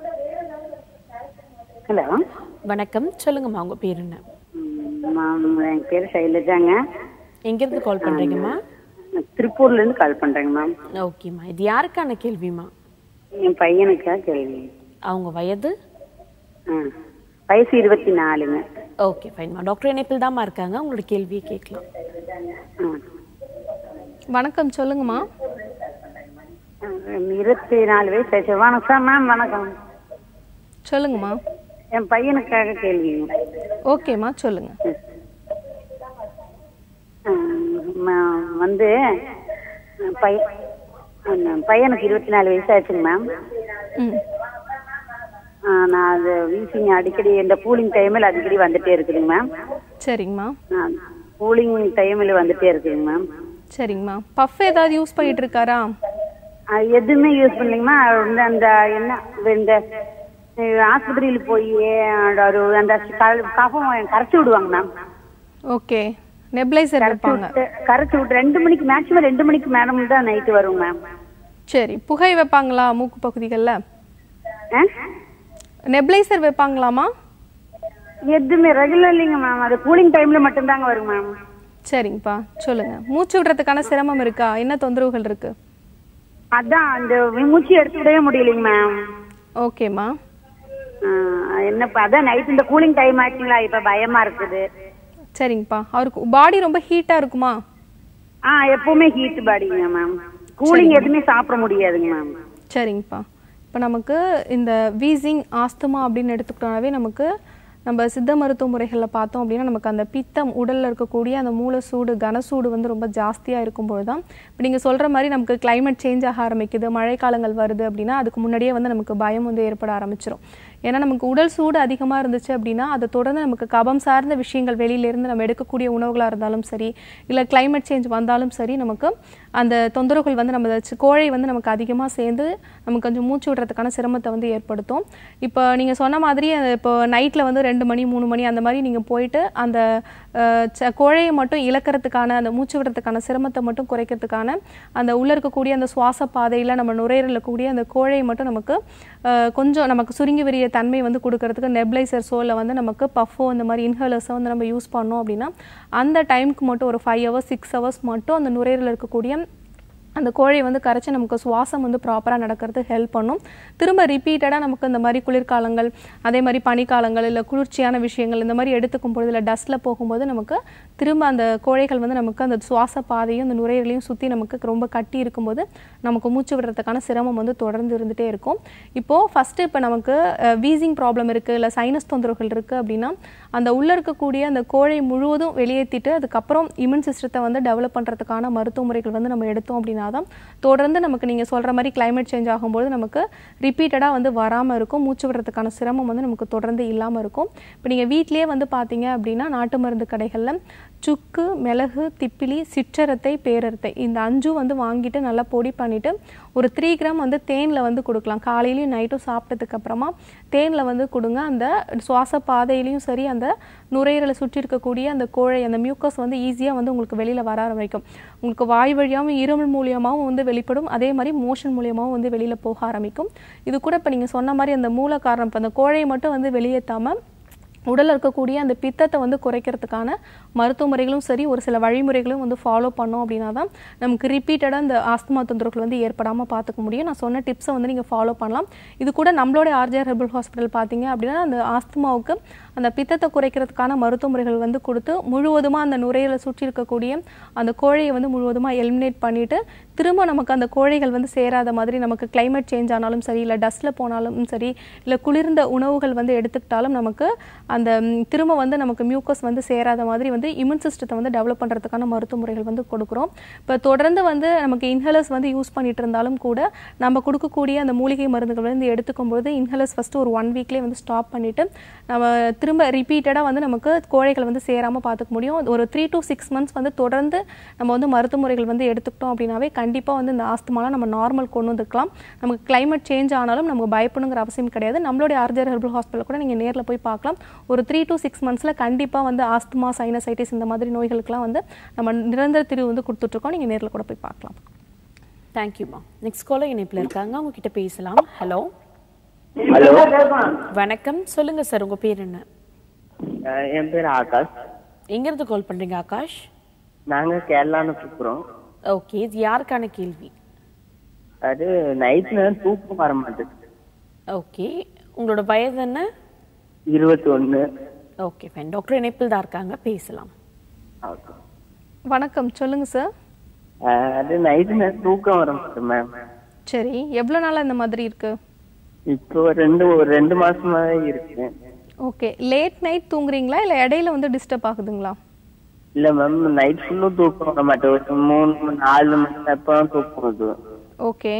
[SPEAKER 9] ஹலோ,
[SPEAKER 1] வணக்கம், சொல்லுங்கம்மா உங்க பேர் என்ன?
[SPEAKER 9] என் பேர் சைலஜாங்க.
[SPEAKER 1] எங்கேருந்து கால் பண்ணுறீங்கம்மா?
[SPEAKER 9] திருப்பூர்லேருந்து கால் பண்ணுறேங்க மேம்.
[SPEAKER 1] ஓகேம்மா, இது யாருக்கான கேள்விம்மா?
[SPEAKER 9] என் பையனுக்கா கேள்வி.
[SPEAKER 1] அவங்க வயது?
[SPEAKER 9] வயசு 24ங்க.
[SPEAKER 1] ஓகே ஃபைன்மா, டாக்டர் இணைப்பில் தான்மா இருக்காங்க, உங்களோட கேள்வியை கேட்கலாம்.
[SPEAKER 2] வணக்கம், சொல்லுங்கம்மா.
[SPEAKER 9] 24 வயசு ஆச்சு. வணக்கம் மேம். வணக்கம்,
[SPEAKER 2] சொல்லுங்கம்மா.
[SPEAKER 9] என் பையனுக்காக கேள்வி.
[SPEAKER 2] ஓகேம்மா, சொல்லுங்க.
[SPEAKER 9] வந்து பையனுக்கு 24 வயசு ஆச்சுங்க மேம். நான் அது வீசிங் அடிக்கடி இந்த கூலிங் டைமில் அடிக்கடி வந்துட்டே இருக்குதுங்க மேம்.
[SPEAKER 2] சரிங்கம்மா.
[SPEAKER 9] கூலிங் டைமில் வந்துட்டே இருக்குதுங்க மேம்.
[SPEAKER 2] சரிங்கம்மா. பஃப் ஏதாவது யூஸ் பண்ணிட்டு இருக்காரா?
[SPEAKER 9] எதுவுமே யூஸ் பண்ணலைங்கம்மா. அந்த என்ன இந்த ஆஸ்பத்திரியில் போய் அந்த கஃபம் கரைச்சி விடுவாங்க மேம்.
[SPEAKER 2] ஓகே, நெப்லைசர் வைப்பாங்க.
[SPEAKER 9] கரைச்சி விட்டு 2 மணிக்கு மேக்ஸிமம் 2 மணிக்கு மேடம் தான் நைட்டு வரும் மேம்.
[SPEAKER 2] சரி, புகை வைப்பாங்களா மூக்கு பகுதிகளில்? நெப்லைசர் வைப்பாங்களாமா?
[SPEAKER 9] எதுவுமே ரெகுலர் இல்லைங்க மேம். அது கூலிங் டைம்ல மட்டும்தாங்க வரும் மேம்.
[SPEAKER 2] சரிங்கப்பா, சொல்லுங்க. மூச்சு விடுறதுக்கான சிரமம் இருக்கா? என்ன தொந்தரவுகள் இருக்கு?
[SPEAKER 9] அதான் அந்த மூச்சு எடுத்துவிடவே முடியலைங்க மேம்.
[SPEAKER 2] ஓகேம்மா.
[SPEAKER 9] என்னப்பா அதான் நைட் இந்த கூலிங் டைம் ஆச்சுங்களா, இப்ப பயமா இருக்குது.
[SPEAKER 2] சரிங்கப்பா. அவருக்கு பாடி ரொம்ப ஹீட்டா இருக்குமா?
[SPEAKER 9] எப்பவுமே ஹீட் பாடிங்க மேம். கூலிங் எதுவுமே சாப்பிட முடியாதுங்க மேம்.
[SPEAKER 2] சரிங்கப்பா. இப்போ நமக்கு இந்த வீசிங் ஆஸ்துமா அப்படின்னு எடுத்துக்கிட்டோம்னாவே நமக்கு நம்ம சித்த மருத்துவ முறைகளில் பார்த்தோம் அப்படின்னா நமக்கு அந்த பித்தம் உடலில் இருக்கக்கூடிய அந்த மூலசூடு கனசூடு வந்து ரொம்ப ஜாஸ்தியாக இருக்கும்போது தான் இப்போ நீங்கள் சொல்கிற மாதிரி நமக்கு கிளைமேட் சேஞ்ச் ஆக ஆரம்பிக்குது, மழைக்காலங்கள் வருது அப்படின்னா அதுக்கு முன்னாடியே வந்து நமக்கு பயம் வந்து ஏற்பட ஆரம்பிச்சிடும். ஏன்னா நமக்கு உடல் சூடு அதிகமாக இருந்துச்சு அப்படின்னா அதை தொடர்ந்து நமக்கு கபம் சார்ந்த விஷயங்கள் வெளியிலேருந்து நம்ம எடுக்கக்கூடிய உணவுகளாக இருந்தாலும் சரி, இல்லை கிளைமேட் சேஞ்ச் வந்தாலும் சரி, நமக்கு அந்த தொந்தரவுகள் வந்து நம்ம கோழை வந்து நமக்கு அதிகமாக சேர்ந்து நமக்கு கொஞ்சம் மூச்சு விடுறதுக்கான சிரமத்தை வந்து ஏற்படுத்தும். இப்போ நீங்கள் சொன்ன மாதிரி இப்போ நைட்டில் வந்து 2 மணி 3 மணி அந்த மாதிரி நீங்கள் போயிட்டு அந்த கோழையை மட்டும் இழக்கிறதுக்கான அந்த மூச்சு விடுறதுக்கான சிரமத்தை மட்டும் குறைக்கிறதுக்கான அந்த உள்ளே இருக்கக்கூடிய அந்த சுவாச பாதையில் நம்ம நுரையீரலில் கூடிய அந்த கோழையை மட்டும் நமக்கு கொஞ்சம் நமக்கு சுருங்கி விரிய தன்மை வந்து கொடுக்கறதுக்கு நெப்லைசர்ஸோ இல்லை வந்து நமக்கு பஃபோ இந்த மாதிரி இன்ஹேலர்ஸோ வந்து நம்ம யூஸ் பண்ணோம் அப்படின்னா அந்த டைமுக்கு மட்டும் ஒரு 5 hours 6 hours மட்டும் அந்த நுரையீரலில் இருக்கக்கூடிய அந்த கோழை வந்து கரைச்சி நமக்கு சுவாசம் வந்து ப்ராப்பராக நடக்கிறது ஹெல்ப் பண்ணும். திரும்ப ரிப்பீட்டடாக நமக்கு இந்த மாதிரி குளிர்காலங்கள், அதே மாதிரி பனிக்காலங்கள், இல்லை குளிர்ச்சியான விஷயங்கள் இந்த மாதிரி எடுத்துக்கும் பொழுது, இல்லை டஸ்ட்டில் போகும்போது நமக்கு திரும்ப அந்த கோழைகள் வந்து நமக்கு அந்த சுவாச பாதையும் அந்த நுரையீரலையும் சுற்றி நமக்கு ரொம்ப கட்டி இருக்கும்போது நமக்கு மூச்சு விடுறதுக்கான சிரமம் வந்து தொடர்ந்து இருந்துகிட்டே இருக்கும். இப்போது ஃபஸ்ட்டு இப்போ நமக்கு வீசிங் ப்ராப்ளம் இருக்குது, இல்லை சைனஸ் தொந்தரவுகள் இருக்குது அப்படின்னா அந்த உள்ளே இருக்கக்கூடிய அந்த கோழை முழுவதும் வெளியேற்றிட்டு அதுக்கப்புறம் இம்யூன் சிஸ்டத்தை வந்து டெவலப் பண்ணுறதுக்கான மருத்துவ முறைகள் வந்து நம்ம எடுத்தோம் அப்படின்னா தான் தொடர்ந்து நமக்கு நீங்கள் சொல்கிற மாதிரி கிளைமேட் சேஞ்ச் ஆகும்போது நமக்கு ரிப்பீட்டடாக வந்து வராமல் இருக்கும், மூச்சு விடுறதுக்கான சிரமம் வந்து நமக்கு தொடர்ந்து இல்லாமல் இருக்கும். இப்போ நீங்கள் வீட்டிலே வந்து பார்த்தீங்க அப்படின்னா நாட்டு மருந்து கடைகளில் சுக்கு, மிளகு, திப்பிலி, சிற்றரத்தை, பேரரத்தை இந்த 5 வந்து வாங்கிட்டு நல்லா பொடி பண்ணிவிட்டு ஒரு 3 கிராம் வந்து தேனில் வந்து கொடுக்கலாம். காலையிலையும் நைட்டும் சாப்பிட்டதுக்கு அப்புறமா தேனில் வந்து கொடுங்க. அந்த சுவாச பாதையிலையும் சரி, அந்த நுரையீரலை சுற்றி இருக்கக்கூடிய அந்த கோழை அந்த மியூக்கஸ் வந்து ஈஸியாக வந்து உங்களுக்கு வெளியில் வர ஆரம்பிக்கும். உங்களுக்கு வாய் வழியாகவும் இருமல் மூலியமாகவும் வந்து வெளிப்படும், அதே மாதிரி மோஷன் மூலியமாகவும் வந்து வெளியில் போக ஆரம்பிக்கும். இது கூட இப்போ நீங்கள் சொன்ன மாதிரி அந்த மூல காரணம், இப்போ அந்த கோழையை மட்டும் வந்து வெளியேற்றாமல் உடலில் இருக்கக்கூடிய அந்த பித்தத்தை வந்து குறைக்கிறதுக்கான மருத்துவ முறைகளும் சரி, ஒரு சில வழிமுறைகளும் வந்து ஃபாலோ பண்ணோம் அப்படின்னா தான் நமக்கு ரிப்பீட்டடாக அந்த ஆஸ்துமா தொந்தரவுகள் வந்து ஏற்படாமல் பார்த்துக்க முடியும். நான் சொன்ன டிப்ஸை வந்து நீங்கள் ஃபாலோ பண்ணலாம். இது கூட நம்மளோட ஆர்ஜிஆர் ஹெர்பல் ஹாஸ்பிட்டல் பார்த்தீங்க அப்படின்னா அந்த ஆஸ்துமாவுக்கு அந்த பித்தத்தை குறைக்கிறதுக்கான மருத்துவ முறைகள் வந்து கொடுத்து முழுவதுமாக அந்த நுரையீரலை சுற்றி இருக்கக்கூடிய அந்த கோழையை வந்து முழுவதுமாக எலிமினேட் பண்ணிவிட்டு திரும்ப நமக்கு அந்த கோழைகள் வந்து சேராத மாதிரி நமக்கு கிளைமேட் சேஞ்ச் ஆனாலும் சரி, இல்லை டஸ்ட்டில் போனாலும் சரி, இல்லை குளிர்ந்த உணவுகள் வந்து எடுத்துக்கிட்டாலும் நமக்கு அந்த திரும்ப வந்து நமக்கு மியூக்கஸ் வந்து சேராத மாதிரி வந்து இம்யூன் சிஸ்டத்தை வந்து டெவலப் பண்ணுறதுக்கான மருத்துவ முறைகள் வந்து கொடுக்குறோம். இப்போ தொடர்ந்து வந்து நமக்கு இன்ஹேலர்ஸ் வந்து யூஸ் பண்ணிட்டு இருந்தாலும் கூட நம்ம கொடுக்கக்கூடிய அந்த மூலிகை மருந்துகள் வந்து எடுத்துக்கும்போது இன்ஹேலர்ஸ் ஃபஸ்ட்டு ஒரு 1 வீக்லேயே வந்து ஸ்டாப் பண்ணிவிட்டு நம்ம திரும்ப ரிப்பீட்டடாக வந்து நமக்கு கோழைகள் வந்து சேராமல் பார்த்துக்க முடியும். ஒரு 3 to 6 months வந்து தொடர்ந்து நம்ம வந்து மருத்துவ முறைகள் வந்து எடுத்துக்கிட்டோம் அப்படின்னாவே கண்டிப்பாக வந்து இந்த ஆஸ்துமாலாம் நம்ம நார்மல் கொண்டு வந்துக்கலாம். நமக்கு கிளைமேட் சேஞ்ச் ஆனாலும் நமக்கு பயப்படணுங்கிற அவசியம் கிடையாது. நம்மளுடைய ஆர்ஜிஆர் ஹெர்பல் ஹாஸ்பிட்டல் கூட நீங்கள் நேரில் போய் பார்க்கலாம். ஒரு 3 to 6 monthsல கண்டிப்பாக வந்து ஆஸ்துமா, சைனசைட்டிஸ் இந்த மாதிரி நோய்களுக்கெல்லாம் வந்து நம்ம நிரந்தர தீர்வு வந்து கொடுத்துட்ருக்கோம். நீங்கள் நேரில் கூட போய் பார்க்கலாம்.
[SPEAKER 1] தேங்க்யூம்மா. நெக்ஸ்ட் காலர் இணைப்பில் இருக்காங்க, அவங்க கிட்ட பேசலாம். ஹலோ வணக்கம், சொல்லுங்க சார், உங்க பேர் என்ன?
[SPEAKER 10] என் பேர் ஆகாஷ்.
[SPEAKER 1] எங்கிருந்து கால் பண்றீங்க ஆகாஷ்?
[SPEAKER 10] நாங்க கேரளான்னு கூப்பிடுறோம்.
[SPEAKER 1] ஓகே, இது யாருக்கான கேள்வி?
[SPEAKER 10] அது நைட்ல தூக்கம் வர மாட்டேங்குது.
[SPEAKER 1] ஓகே, உங்களோட வயது என்ன?
[SPEAKER 10] 21.
[SPEAKER 1] ஓகே ஃபைன், டாக்டர் இணைப்பில் தான் இருக்காங்க, பேசலாம்.
[SPEAKER 2] வணக்கம், சொல்லுங்க சார்.
[SPEAKER 10] அது நைட்ல தூக்கம் வர மாட்டேங்குது மேம்.
[SPEAKER 2] சரி, எவ்வளோ நாளாக இந்த மாதிரி இருக்கு?
[SPEAKER 10] இப்போ ஒரு 2 மாசமாவே இருக்கு.
[SPEAKER 2] ஓகே, லேட் நைட் தூங்குறீங்களா இல்லை இடையில வந்து டிஸ்டர்ப் ஆகுதுங்களா?
[SPEAKER 10] இல்ல மேம், நைட் ஃபுல்லும் தூக்கம் வர மாட்டேன். ஒரு 3-4 மணி நேரம் தூக்கம் வருது.
[SPEAKER 2] ஓகே,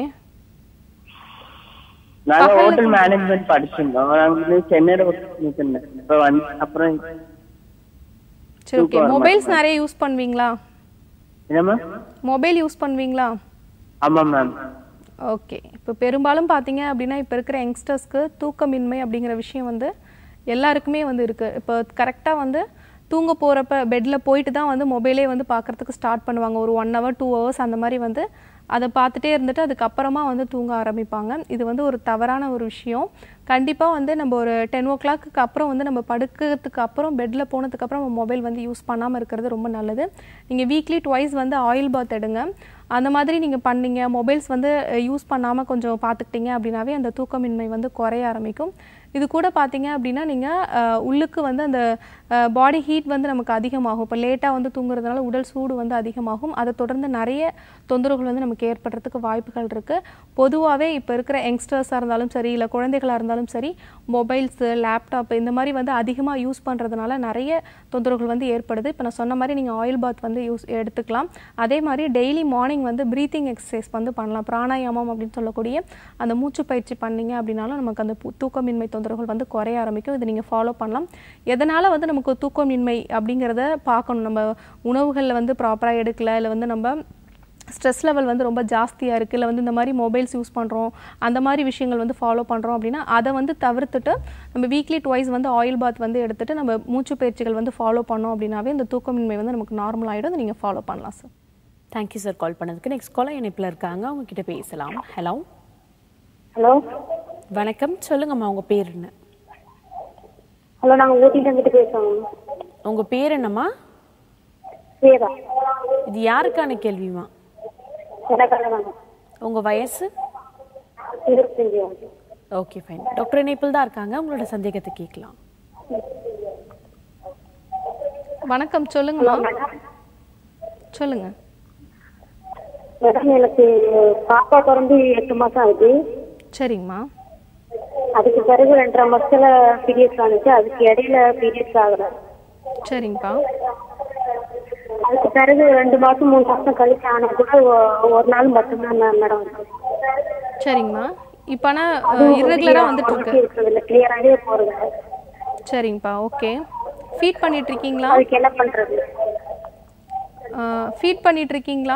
[SPEAKER 10] நாங்க ஹோட்டல் மேனேஜ்மெண்ட் படிச்சிருந்தோம். நாங்க சென்னையில இருந்தேன். இப்போ வந்து அப்புறம்
[SPEAKER 2] சரி. ஓகே, மொபைல்ஸ் நிறைய யூஸ் பண்ணுவீங்களா?
[SPEAKER 10] என்ன மேம்?
[SPEAKER 2] மொபைல் யூஸ் பண்ணுவீங்களா?
[SPEAKER 10] ஆமா மேம்.
[SPEAKER 2] ஓகே, இப்போ பெரும்பாலும் பார்த்தீங்க அப்படின்னா இப்போ இருக்கிற யங்ஸ்டர்ஸ்க்கு தூக்கமின்மை அப்படிங்கிற விஷயம் வந்து எல்லாருக்குமே வந்து இருக்குது. இப்போ கரெக்டாக வந்து தூங்க போகிறப்ப பெட்டில் போயிட்டு தான் வந்து மொபைலே வந்து பார்க்குறதுக்கு ஸ்டார்ட் பண்ணுவாங்க. ஒரு 1 hour 2 hours அந்த மாதிரி வந்து அதை பார்த்துட்டே இருந்துட்டு அதுக்கப்புறமா வந்து தூங்க ஆரம்பிப்பாங்க. இது வந்து ஒரு தவறான ஒரு விஷயம். கண்டிப்பாக வந்து நம்ம ஒரு 10 o'clock அப்புறம் வந்து நம்ம படுக்கிறதுக்கு அப்புறம் பெட்டில் போனதுக்கப்புறம் நம்ம மொபைல் வந்து யூஸ் பண்ணாமல் இருக்கிறது ரொம்ப நல்லது. நீங்கள் வீக்லி 2 வந்து ஆயில் பாத் எடுங்க. அந்த மாதிரி நீங்கள் பண்ணீங்க, மொபைல்ஸ் வந்து யூஸ் பண்ணாமல் கொஞ்சம் பார்த்துக்கிட்டீங்க அப்படின்னாவே அந்த தூக்கமின்மை வந்து குறைய ஆரம்பிக்கும். இது கூட பார்த்தீங்க அப்படின்னா நீங்கள் உள்ளுக்கு வந்து அந்த பாடி ஹீட் வந்து நமக்கு அதிகமாகும். இப்போ லேட்டாக வந்து தூங்குறதுனால உடல் சூடு வந்து அதிகமாகும். அதை தொடர்ந்து நிறைய தொந்தரவுகள் வந்து நமக்கு ஏற்படுறதுக்கு வாய்ப்புகள் இருக்குது. பொதுவாகவே இப்போ இருக்கிற யங்ஸ்டர்ஸாக இருந்தாலும் சரி, இல்லை குழந்தைகளாக இருந்தாலும் சரி, மொபைல்ஸு, லேப்டாப் இந்த மாதிரி வந்து அதிகமாக யூஸ் பண்ணுறதுனால நிறைய தொந்தரவுகள் வந்து ஏற்படுது. இப்போ நான் சொன்ன மாதிரி நீங்கள் ஆயில் பாத் வந்து எடுத்துக்கலாம். அதே மாதிரி டெய்லி மார்னிங் மார்னிங் வந்து ப்ரீத்திங் எக்ஸசைஸ் வந்து பண்ணலாம். பிராணாயாமம் அப்படின்னு சொல்லக்கூடிய அந்த மூச்சு பயிற்சி பண்ணீங்க அப்படின்னாலும் நமக்கு அந்த தூக்கமின்மை தொந்தரவுகள் வந்து குறைய ஆரம்பிக்கும். இது நீங்கள் ஃபாலோ பண்ணலாம். எதனால் வந்து நமக்கு தூக்கமின்மை அப்படிங்கிறத பார்க்கணும். நம்ம உணவுகளில் வந்து ப்ராப்பராக எடுக்கல, இல்லை வந்து நம்ம ஸ்ட்ரெஸ் லெவல் வந்து ரொம்ப ஜாஸ்தியாக இருக்குது, இல்லை வந்து இந்த மாதிரி மொபைல்ஸ் யூஸ் பண்ணுறோம், அந்த மாதிரி விஷயங்கள் வந்து ஃபாலோ பண்ணுறோம் அப்படின்னா அதை வந்து தவிர்த்துட்டு நம்ம வீக்லி ட்வைஸ் வந்து ஆயில் பாத் வந்து எடுத்துகிட்டு நம்ம மூச்சு பயிற்சிகள் வந்து ஃபாலோ பண்ணோம் அப்படின்னாவே இந்த தூக்கமின்மை வந்து நமக்கு நார்மல் ஆகிடும். அதை நீங்கள் ஃபாலோ பண்ணலாம் சார்.
[SPEAKER 1] தேங்க்யூ சார் கால் பண்ணதுக்கு. நெக்ஸ்ட் காலர் இணைப்பில் இருக்காங்க, அவங்க கிட்ட பேசலாம். ஹலோ
[SPEAKER 11] ஹலோ
[SPEAKER 1] வணக்கம், சொல்லுங்கம்மா உங்கள் பேர் என்ன?
[SPEAKER 11] ஹலோ, நாங்கள் ஊட்டிட்டு பேசுகிறோம்.
[SPEAKER 1] உங்கள் பேர் என்னம்மா?
[SPEAKER 11] ஸ்வேதா.
[SPEAKER 1] இது யாருக்கான கேள்விமா? உங்க வயசு?
[SPEAKER 11] 25.
[SPEAKER 1] Okay fine. டாக்டர் இணைப்பில் தான் இருக்காங்க, உங்களோட சந்தேகத்தை கேட்கலாம்.
[SPEAKER 2] வணக்கம், சொல்லுங்கம்மா. சொல்லுங்க
[SPEAKER 11] மேடம், எனக்கு பாப்பா பிறந்து 8 மாசம் ஆகுது.
[SPEAKER 2] சரிங்கம்மா.
[SPEAKER 11] அதுக்கு பிறகு 2.5 மாசத்துல பீரியட்ஸ் ஆனிச்சு. அதுக்கு இடையில பீரியட்ஸ் ஆகல.
[SPEAKER 2] சரிங்கப்பா.
[SPEAKER 11] அதுக்கு பிறகு 2 மாசம் 3 மாசம் கழிச்சு ஆனா கூட ஒரு நாள் மட்டும்தான் மேடம் இருக்கு.
[SPEAKER 2] சரிங்கம்மா. இப்போ ஆனால் இரெகுலராக வந்துட்டு இருக்கு,
[SPEAKER 11] கிளியராகவே போறது.
[SPEAKER 2] சரிங்கப்பா. ஓகே. ஃபீட் பண்ணிட்டு இருக்கீங்களா?
[SPEAKER 11] அதுக்கு என்ன பண்றது?
[SPEAKER 2] ஃபீட் பண்ணிட்டு இருக்கீங்களா?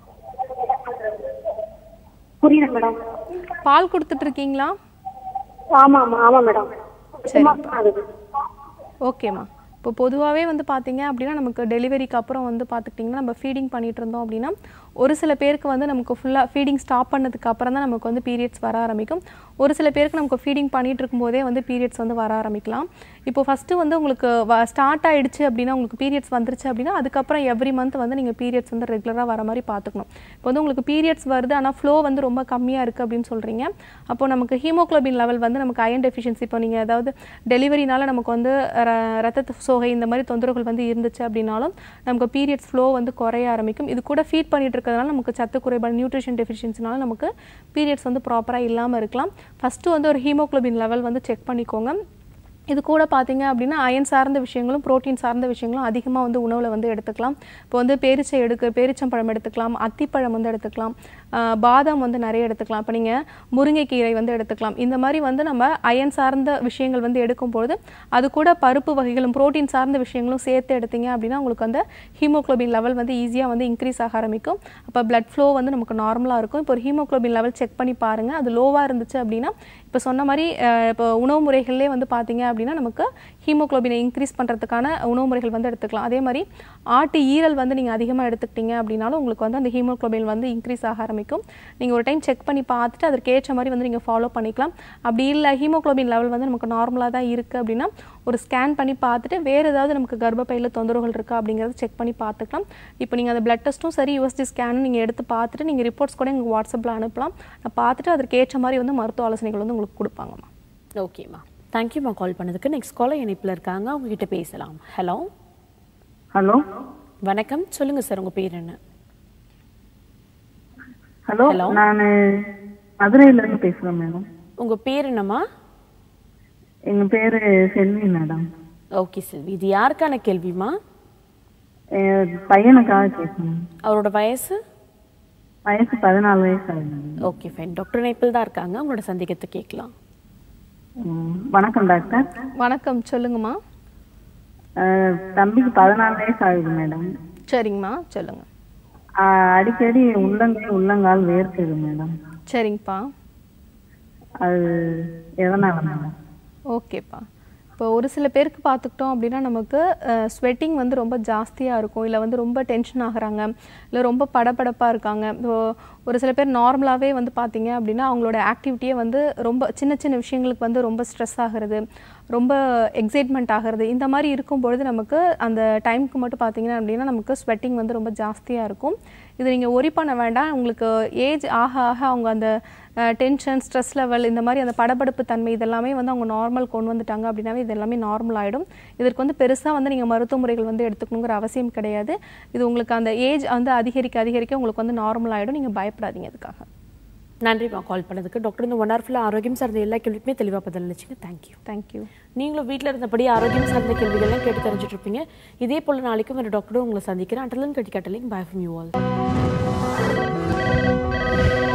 [SPEAKER 11] புரியல மேடம்.
[SPEAKER 2] பால் கொடுத்துட்டு இருக்கீங்களா?
[SPEAKER 11] ஆமா ஆமா ஆமா மேடம்.
[SPEAKER 2] சரிப்பா. ஓகேம்மா. இப்போ பொதுவாகவே வந்து பார்த்தீங்க அப்படின்னா நமக்கு டெலிவரிக்கு அப்புறம் வந்து பார்த்துக்கிட்டிங்கன்னா நம்ம ஃபீடிங் பண்ணிகிட்டு இருந்தோம் அப்படின்னா ஒரு சில பேருக்கு வந்து நமக்கு ஃபுல்லாக ஃபீடிங் ஸ்டாப் பண்ணதுக்கு அப்புறம் தான் நமக்கு வந்து பீரியட்ஸ் வர ஆரம்பிக்கும். ஒரு சில பேருக்கு நமக்கு ஃபீடிங் பண்ணிகிட்டு இருக்கும்போதே வந்து பீரியட்ஸ் வந்து வர ஆரம்பிக்கலாம். இப்போ ஃபஸ்ட்டு வந்து உங்களுக்கு ஸ்டார்ட் ஆகிடுச்சு அப்படின்னா உங்களுக்கு பீரியட்ஸ் வந்துருச்சு அப்படின்னா அதுக்கப்புறம் எவ்ரி மந்த் வந்து நீங்கள் பீரியட்ஸ் வந்து ரெகுலராக வர மாதிரி பார்த்துக்கணும். இப்போ வந்து உங்களுக்கு பீரியட்ஸ் வருது ஆனால் ஃப்ளோ வந்து ரொம்ப கம்மியாக இருக்குது அப்படின்னு சொல்கிறீங்க. அப்போது நமக்கு ஹீமோக்ளோபின் லெவல் வந்து நமக்கு அயன் டெஃபிஷியன்சி, இப்போ நீங்கள் அதாவது டெலிவரினால நமக்கு வந்து ரத்த சோகை இந்த மாதிரி தொந்தரவுகள் வந்து இருந்துச்சு அப்படின்னாலும் நமக்கு பீரியட்ஸ் ஃப்ளோ வந்து குறைய ஆரம்பிக்கும். இது கூட ஃபீட் பண்ணிட்டு இருக்கிறதுனால நமக்கு சத்து குறைபாடு, நியூட்ரிஷன் டெஃபிஷியன்சினால நமக்கு பீரியட்ஸ் வந்து ப்ராப்பராக இல்லாமல் இருக்கலாம். ஃபஸ்ட்டு வந்து ஒரு ஹீமோக்ளோபின் லெவல் வந்து செக் பண்ணிக்கோங்க. இது கூட பார்த்தீங்க அப்படின்னா அயன் சார்ந்த விஷயங்களும் புரோட்டீன் சார்ந்த விஷயங்களும் அதிகமாக வந்து உணவில் வந்து எடுத்துக்கலாம். இப்போ வந்து பேரிச்சம்பழம் எடுத்துக்கலாம், அத்திப்பழம் வந்து எடுத்துக்கலாம், பாதாம் வந்து நிறைய எடுத்துக்கலாம். இப்போ நீங்கள் முருங்கைக்கீரை வந்து எடுத்துக்கலாம். இந்த மாதிரி வந்து நம்ம அயன் சார்ந்த விஷயங்கள் வந்து எடுக்கும்பொழுது அது கூட பருப்பு வகைகளும் புரோட்டீன் சார்ந்த விஷயங்களும் சேர்த்து எடுத்தீங்க அப்படின்னா உங்களுக்கு அந்த ஹீமோக்ளோபின் லெவல் வந்து ஈஸியாக வந்து இன்க்ரீஸ் ஆக ஆரம்பிக்கும். அப்போ பிளட் ஃப்ளோ வந்து நமக்கு நார்மலாக இருக்கும். இப்போ ஒரு ஹீமோக்ளோபின் லெவல் செக் பண்ணி பாருங்கள். அது லோவாக இருந்துச்சு அப்படின்னா இப்போ சொன்ன மாதிரி இப்போ உணவு முறைகள்லேயே வந்து பார்த்தீங்க அப்படின்னா நமக்கு ஹீமோக்ளோபினை இன்க்ரீஸ் பண்ணுறதுக்கான உணவு முறைகள் வந்து எடுத்துக்கலாம். அதே மாதிரி ஆட்டு ஈரல் வந்து நீங்கள் அதிகமாக எடுத்துக்கிட்டீங்க அப்படின்னாலும் உங்களுக்கு வந்து அந்த ஹீமோக்ளோபின் வந்து இன்க்ரீஸ் ஆக ஆரம்பிக்கும். நீங்கள் ஒரு டைம் செக் பண்ணி பார்த்துட்டு அதற்கு ஏற்ற மாதிரி வந்து நீங்கள் ஃபாலோ பண்ணிக்கலாம். அப்படி இல்லை ஹீமோக்ளோபின் லெவல் வந்து நமக்கு நார்மலாக தான் இருக்குது அப்படின்னா ஒரு ஸ்கேன் பண்ணி பார்த்துட்டு வேறு ஏதாவது நமக்கு கர்ப்பப்பையில் தொந்தரவுகள் இருக்கா அப்படிங்கிறத செக் பண்ணி பார்த்துக்கலாம். இப்போ நீங்கள் அந்த பிளட் டெஸ்ட்டும் சரி யூஎஸ்டி ஸ்கேனும் நீங்கள் எடுத்து பார்த்துட்டு நீங்கள் ரிப்போர்ட்ஸ் கூட எங்கள் வாட்ஸ்அப்பில் அனுப்பலாம். நான் பார்த்துட்டு அதற்கு ஏற்ற மாதிரி வந்து மருத்துவ ஆலோசனைகள் வந்து உங்களுக்கு கொடுப்பாங்கம்மா.
[SPEAKER 1] ஓகேம்மா, தேங்க்யூம்மா கால் பண்ணதுக்கு. நெக்ஸ்ட் காலர் இணைப்பில் இருக்காங்க, அவங்ககிட்ட பேசலாம். ஹலோ
[SPEAKER 12] ஹலோ
[SPEAKER 1] வணக்கம், சொல்லுங்கள் சார் உங்கள் பேர் என்ன?
[SPEAKER 12] ஹலோ, நான் மதுரையிலேருந்து பேசுகிறேன் மேடம்.
[SPEAKER 1] உங்கள் பேர் என்னம்மா?
[SPEAKER 12] எங்கள் பேர் செல்வி மேடம்.
[SPEAKER 1] ஓகே செல்வி, இது யாருக்கான கேள்விமா?
[SPEAKER 12] பையனுக்காக கேட்கணும்.
[SPEAKER 1] அவரோட வயசு?
[SPEAKER 12] வயசு 14 வயசு ஆகுது.
[SPEAKER 1] Okay fine. டாக்டர் இணைப்பில் தான் இருக்காங்க, உங்களோட சந்தேகத்தை கேட்கலாம்.
[SPEAKER 12] வணக்கம் டாக்டர்.
[SPEAKER 2] வணக்கம், சொல்லுங்கம்மா.
[SPEAKER 12] தம்பிக்கு 14 வயசு ஆகுது மேடம்.
[SPEAKER 2] சரிங்கம்மா, சொல்லுங்க.
[SPEAKER 12] அடிக்கடி உள்ளங்கால் வேர்க்குது மேடம்.
[SPEAKER 2] சரிங்கப்பா.
[SPEAKER 12] அது எதனால மேடம்?
[SPEAKER 2] ஓகேப்பா. இப்போ ஒரு சில பேருக்கு பார்த்துக்கிட்டோம் அப்படின்னா நமக்கு ஸ்வெட்டிங் வந்து ரொம்ப ஜாஸ்தியாக இருக்கும், இல்லை வந்து ரொம்ப டென்ஷன் ஆகுறாங்க, இல்லை ரொம்ப படபடப்பாக இருக்காங்க. ஒரு சில பேர் நார்மலாகவே வந்து பார்த்தீங்க அப்படின்னா அவங்களோட ஆக்டிவிட்டியே வந்து ரொம்ப சின்ன சின்ன விஷயங்களுக்கு வந்து ரொம்ப ஸ்ட்ரெஸ் ஆகிறது, ரொம்ப எக்ஸைட்மெண்ட் ஆகிறது. இந்த மாதிரி இருக்கும்பொழுது நமக்கு அந்த டைமுக்கு மட்டும் பார்த்தீங்கன்னா அப்படின்னா நமக்கு ஸ்வெட்டிங் வந்து ரொம்ப ஜாஸ்தியாக இருக்கும். இது நீங்கள் ஒரி பண்ண வேண்டாம். உங்களுக்கு ஏஜ் ஆக ஆக அவங்க அந்த டென்ஷன், ஸ்ட்ரெஸ் லெவல், இந்த மாதிரி அந்த படபடப்பு தன்மை இதெல்லாமே வந்து அவங்க நார்மல் கொண்டு வந்துட்டாங்க அப்படின்னாவே இது எல்லாமே நார்மல் ஆகிடும். இதற்கு வந்து பெருசாக வந்து நீங்கள் மருத்துவ முறைகள் வந்து எடுத்துக்கணுங்கிற அவசியம் கிடையாது. இது உங்களுக்கு அந்த ஏஜ் வந்து அதிகரிக்க அதிகரிக்க உங்களுக்கு வந்து நார்மல் ஆகிடும். நீங்கள் பயப்படாதீங்க அதுக்காக.
[SPEAKER 1] நன்றிம்மா கால் பண்ணதுக்கு. டாக்டர் இந்த 1 hour ஃபுல்லாக ஆரோக்கியம் சார்ந்த எல்லா கேள்விக்குமே தெளிவாக பதில் அளிச்சிங்க. தேங்க்யூ. நீங்களும் வீட்டில் இருந்தபடி ஆரோக்கியம் சார்ந்த கேள்விகள்லாம் கேட்டு தெரிஞ்சுட்டு இருப்பீங்க. இதே போல் நாளைக்கும் ஒரு டாக்டரும் உங்களை சந்திக்கிறேன். அண்டர்லன் கட்டி கட்டலிங் பை ஃப்ரம் யூ ஆல்.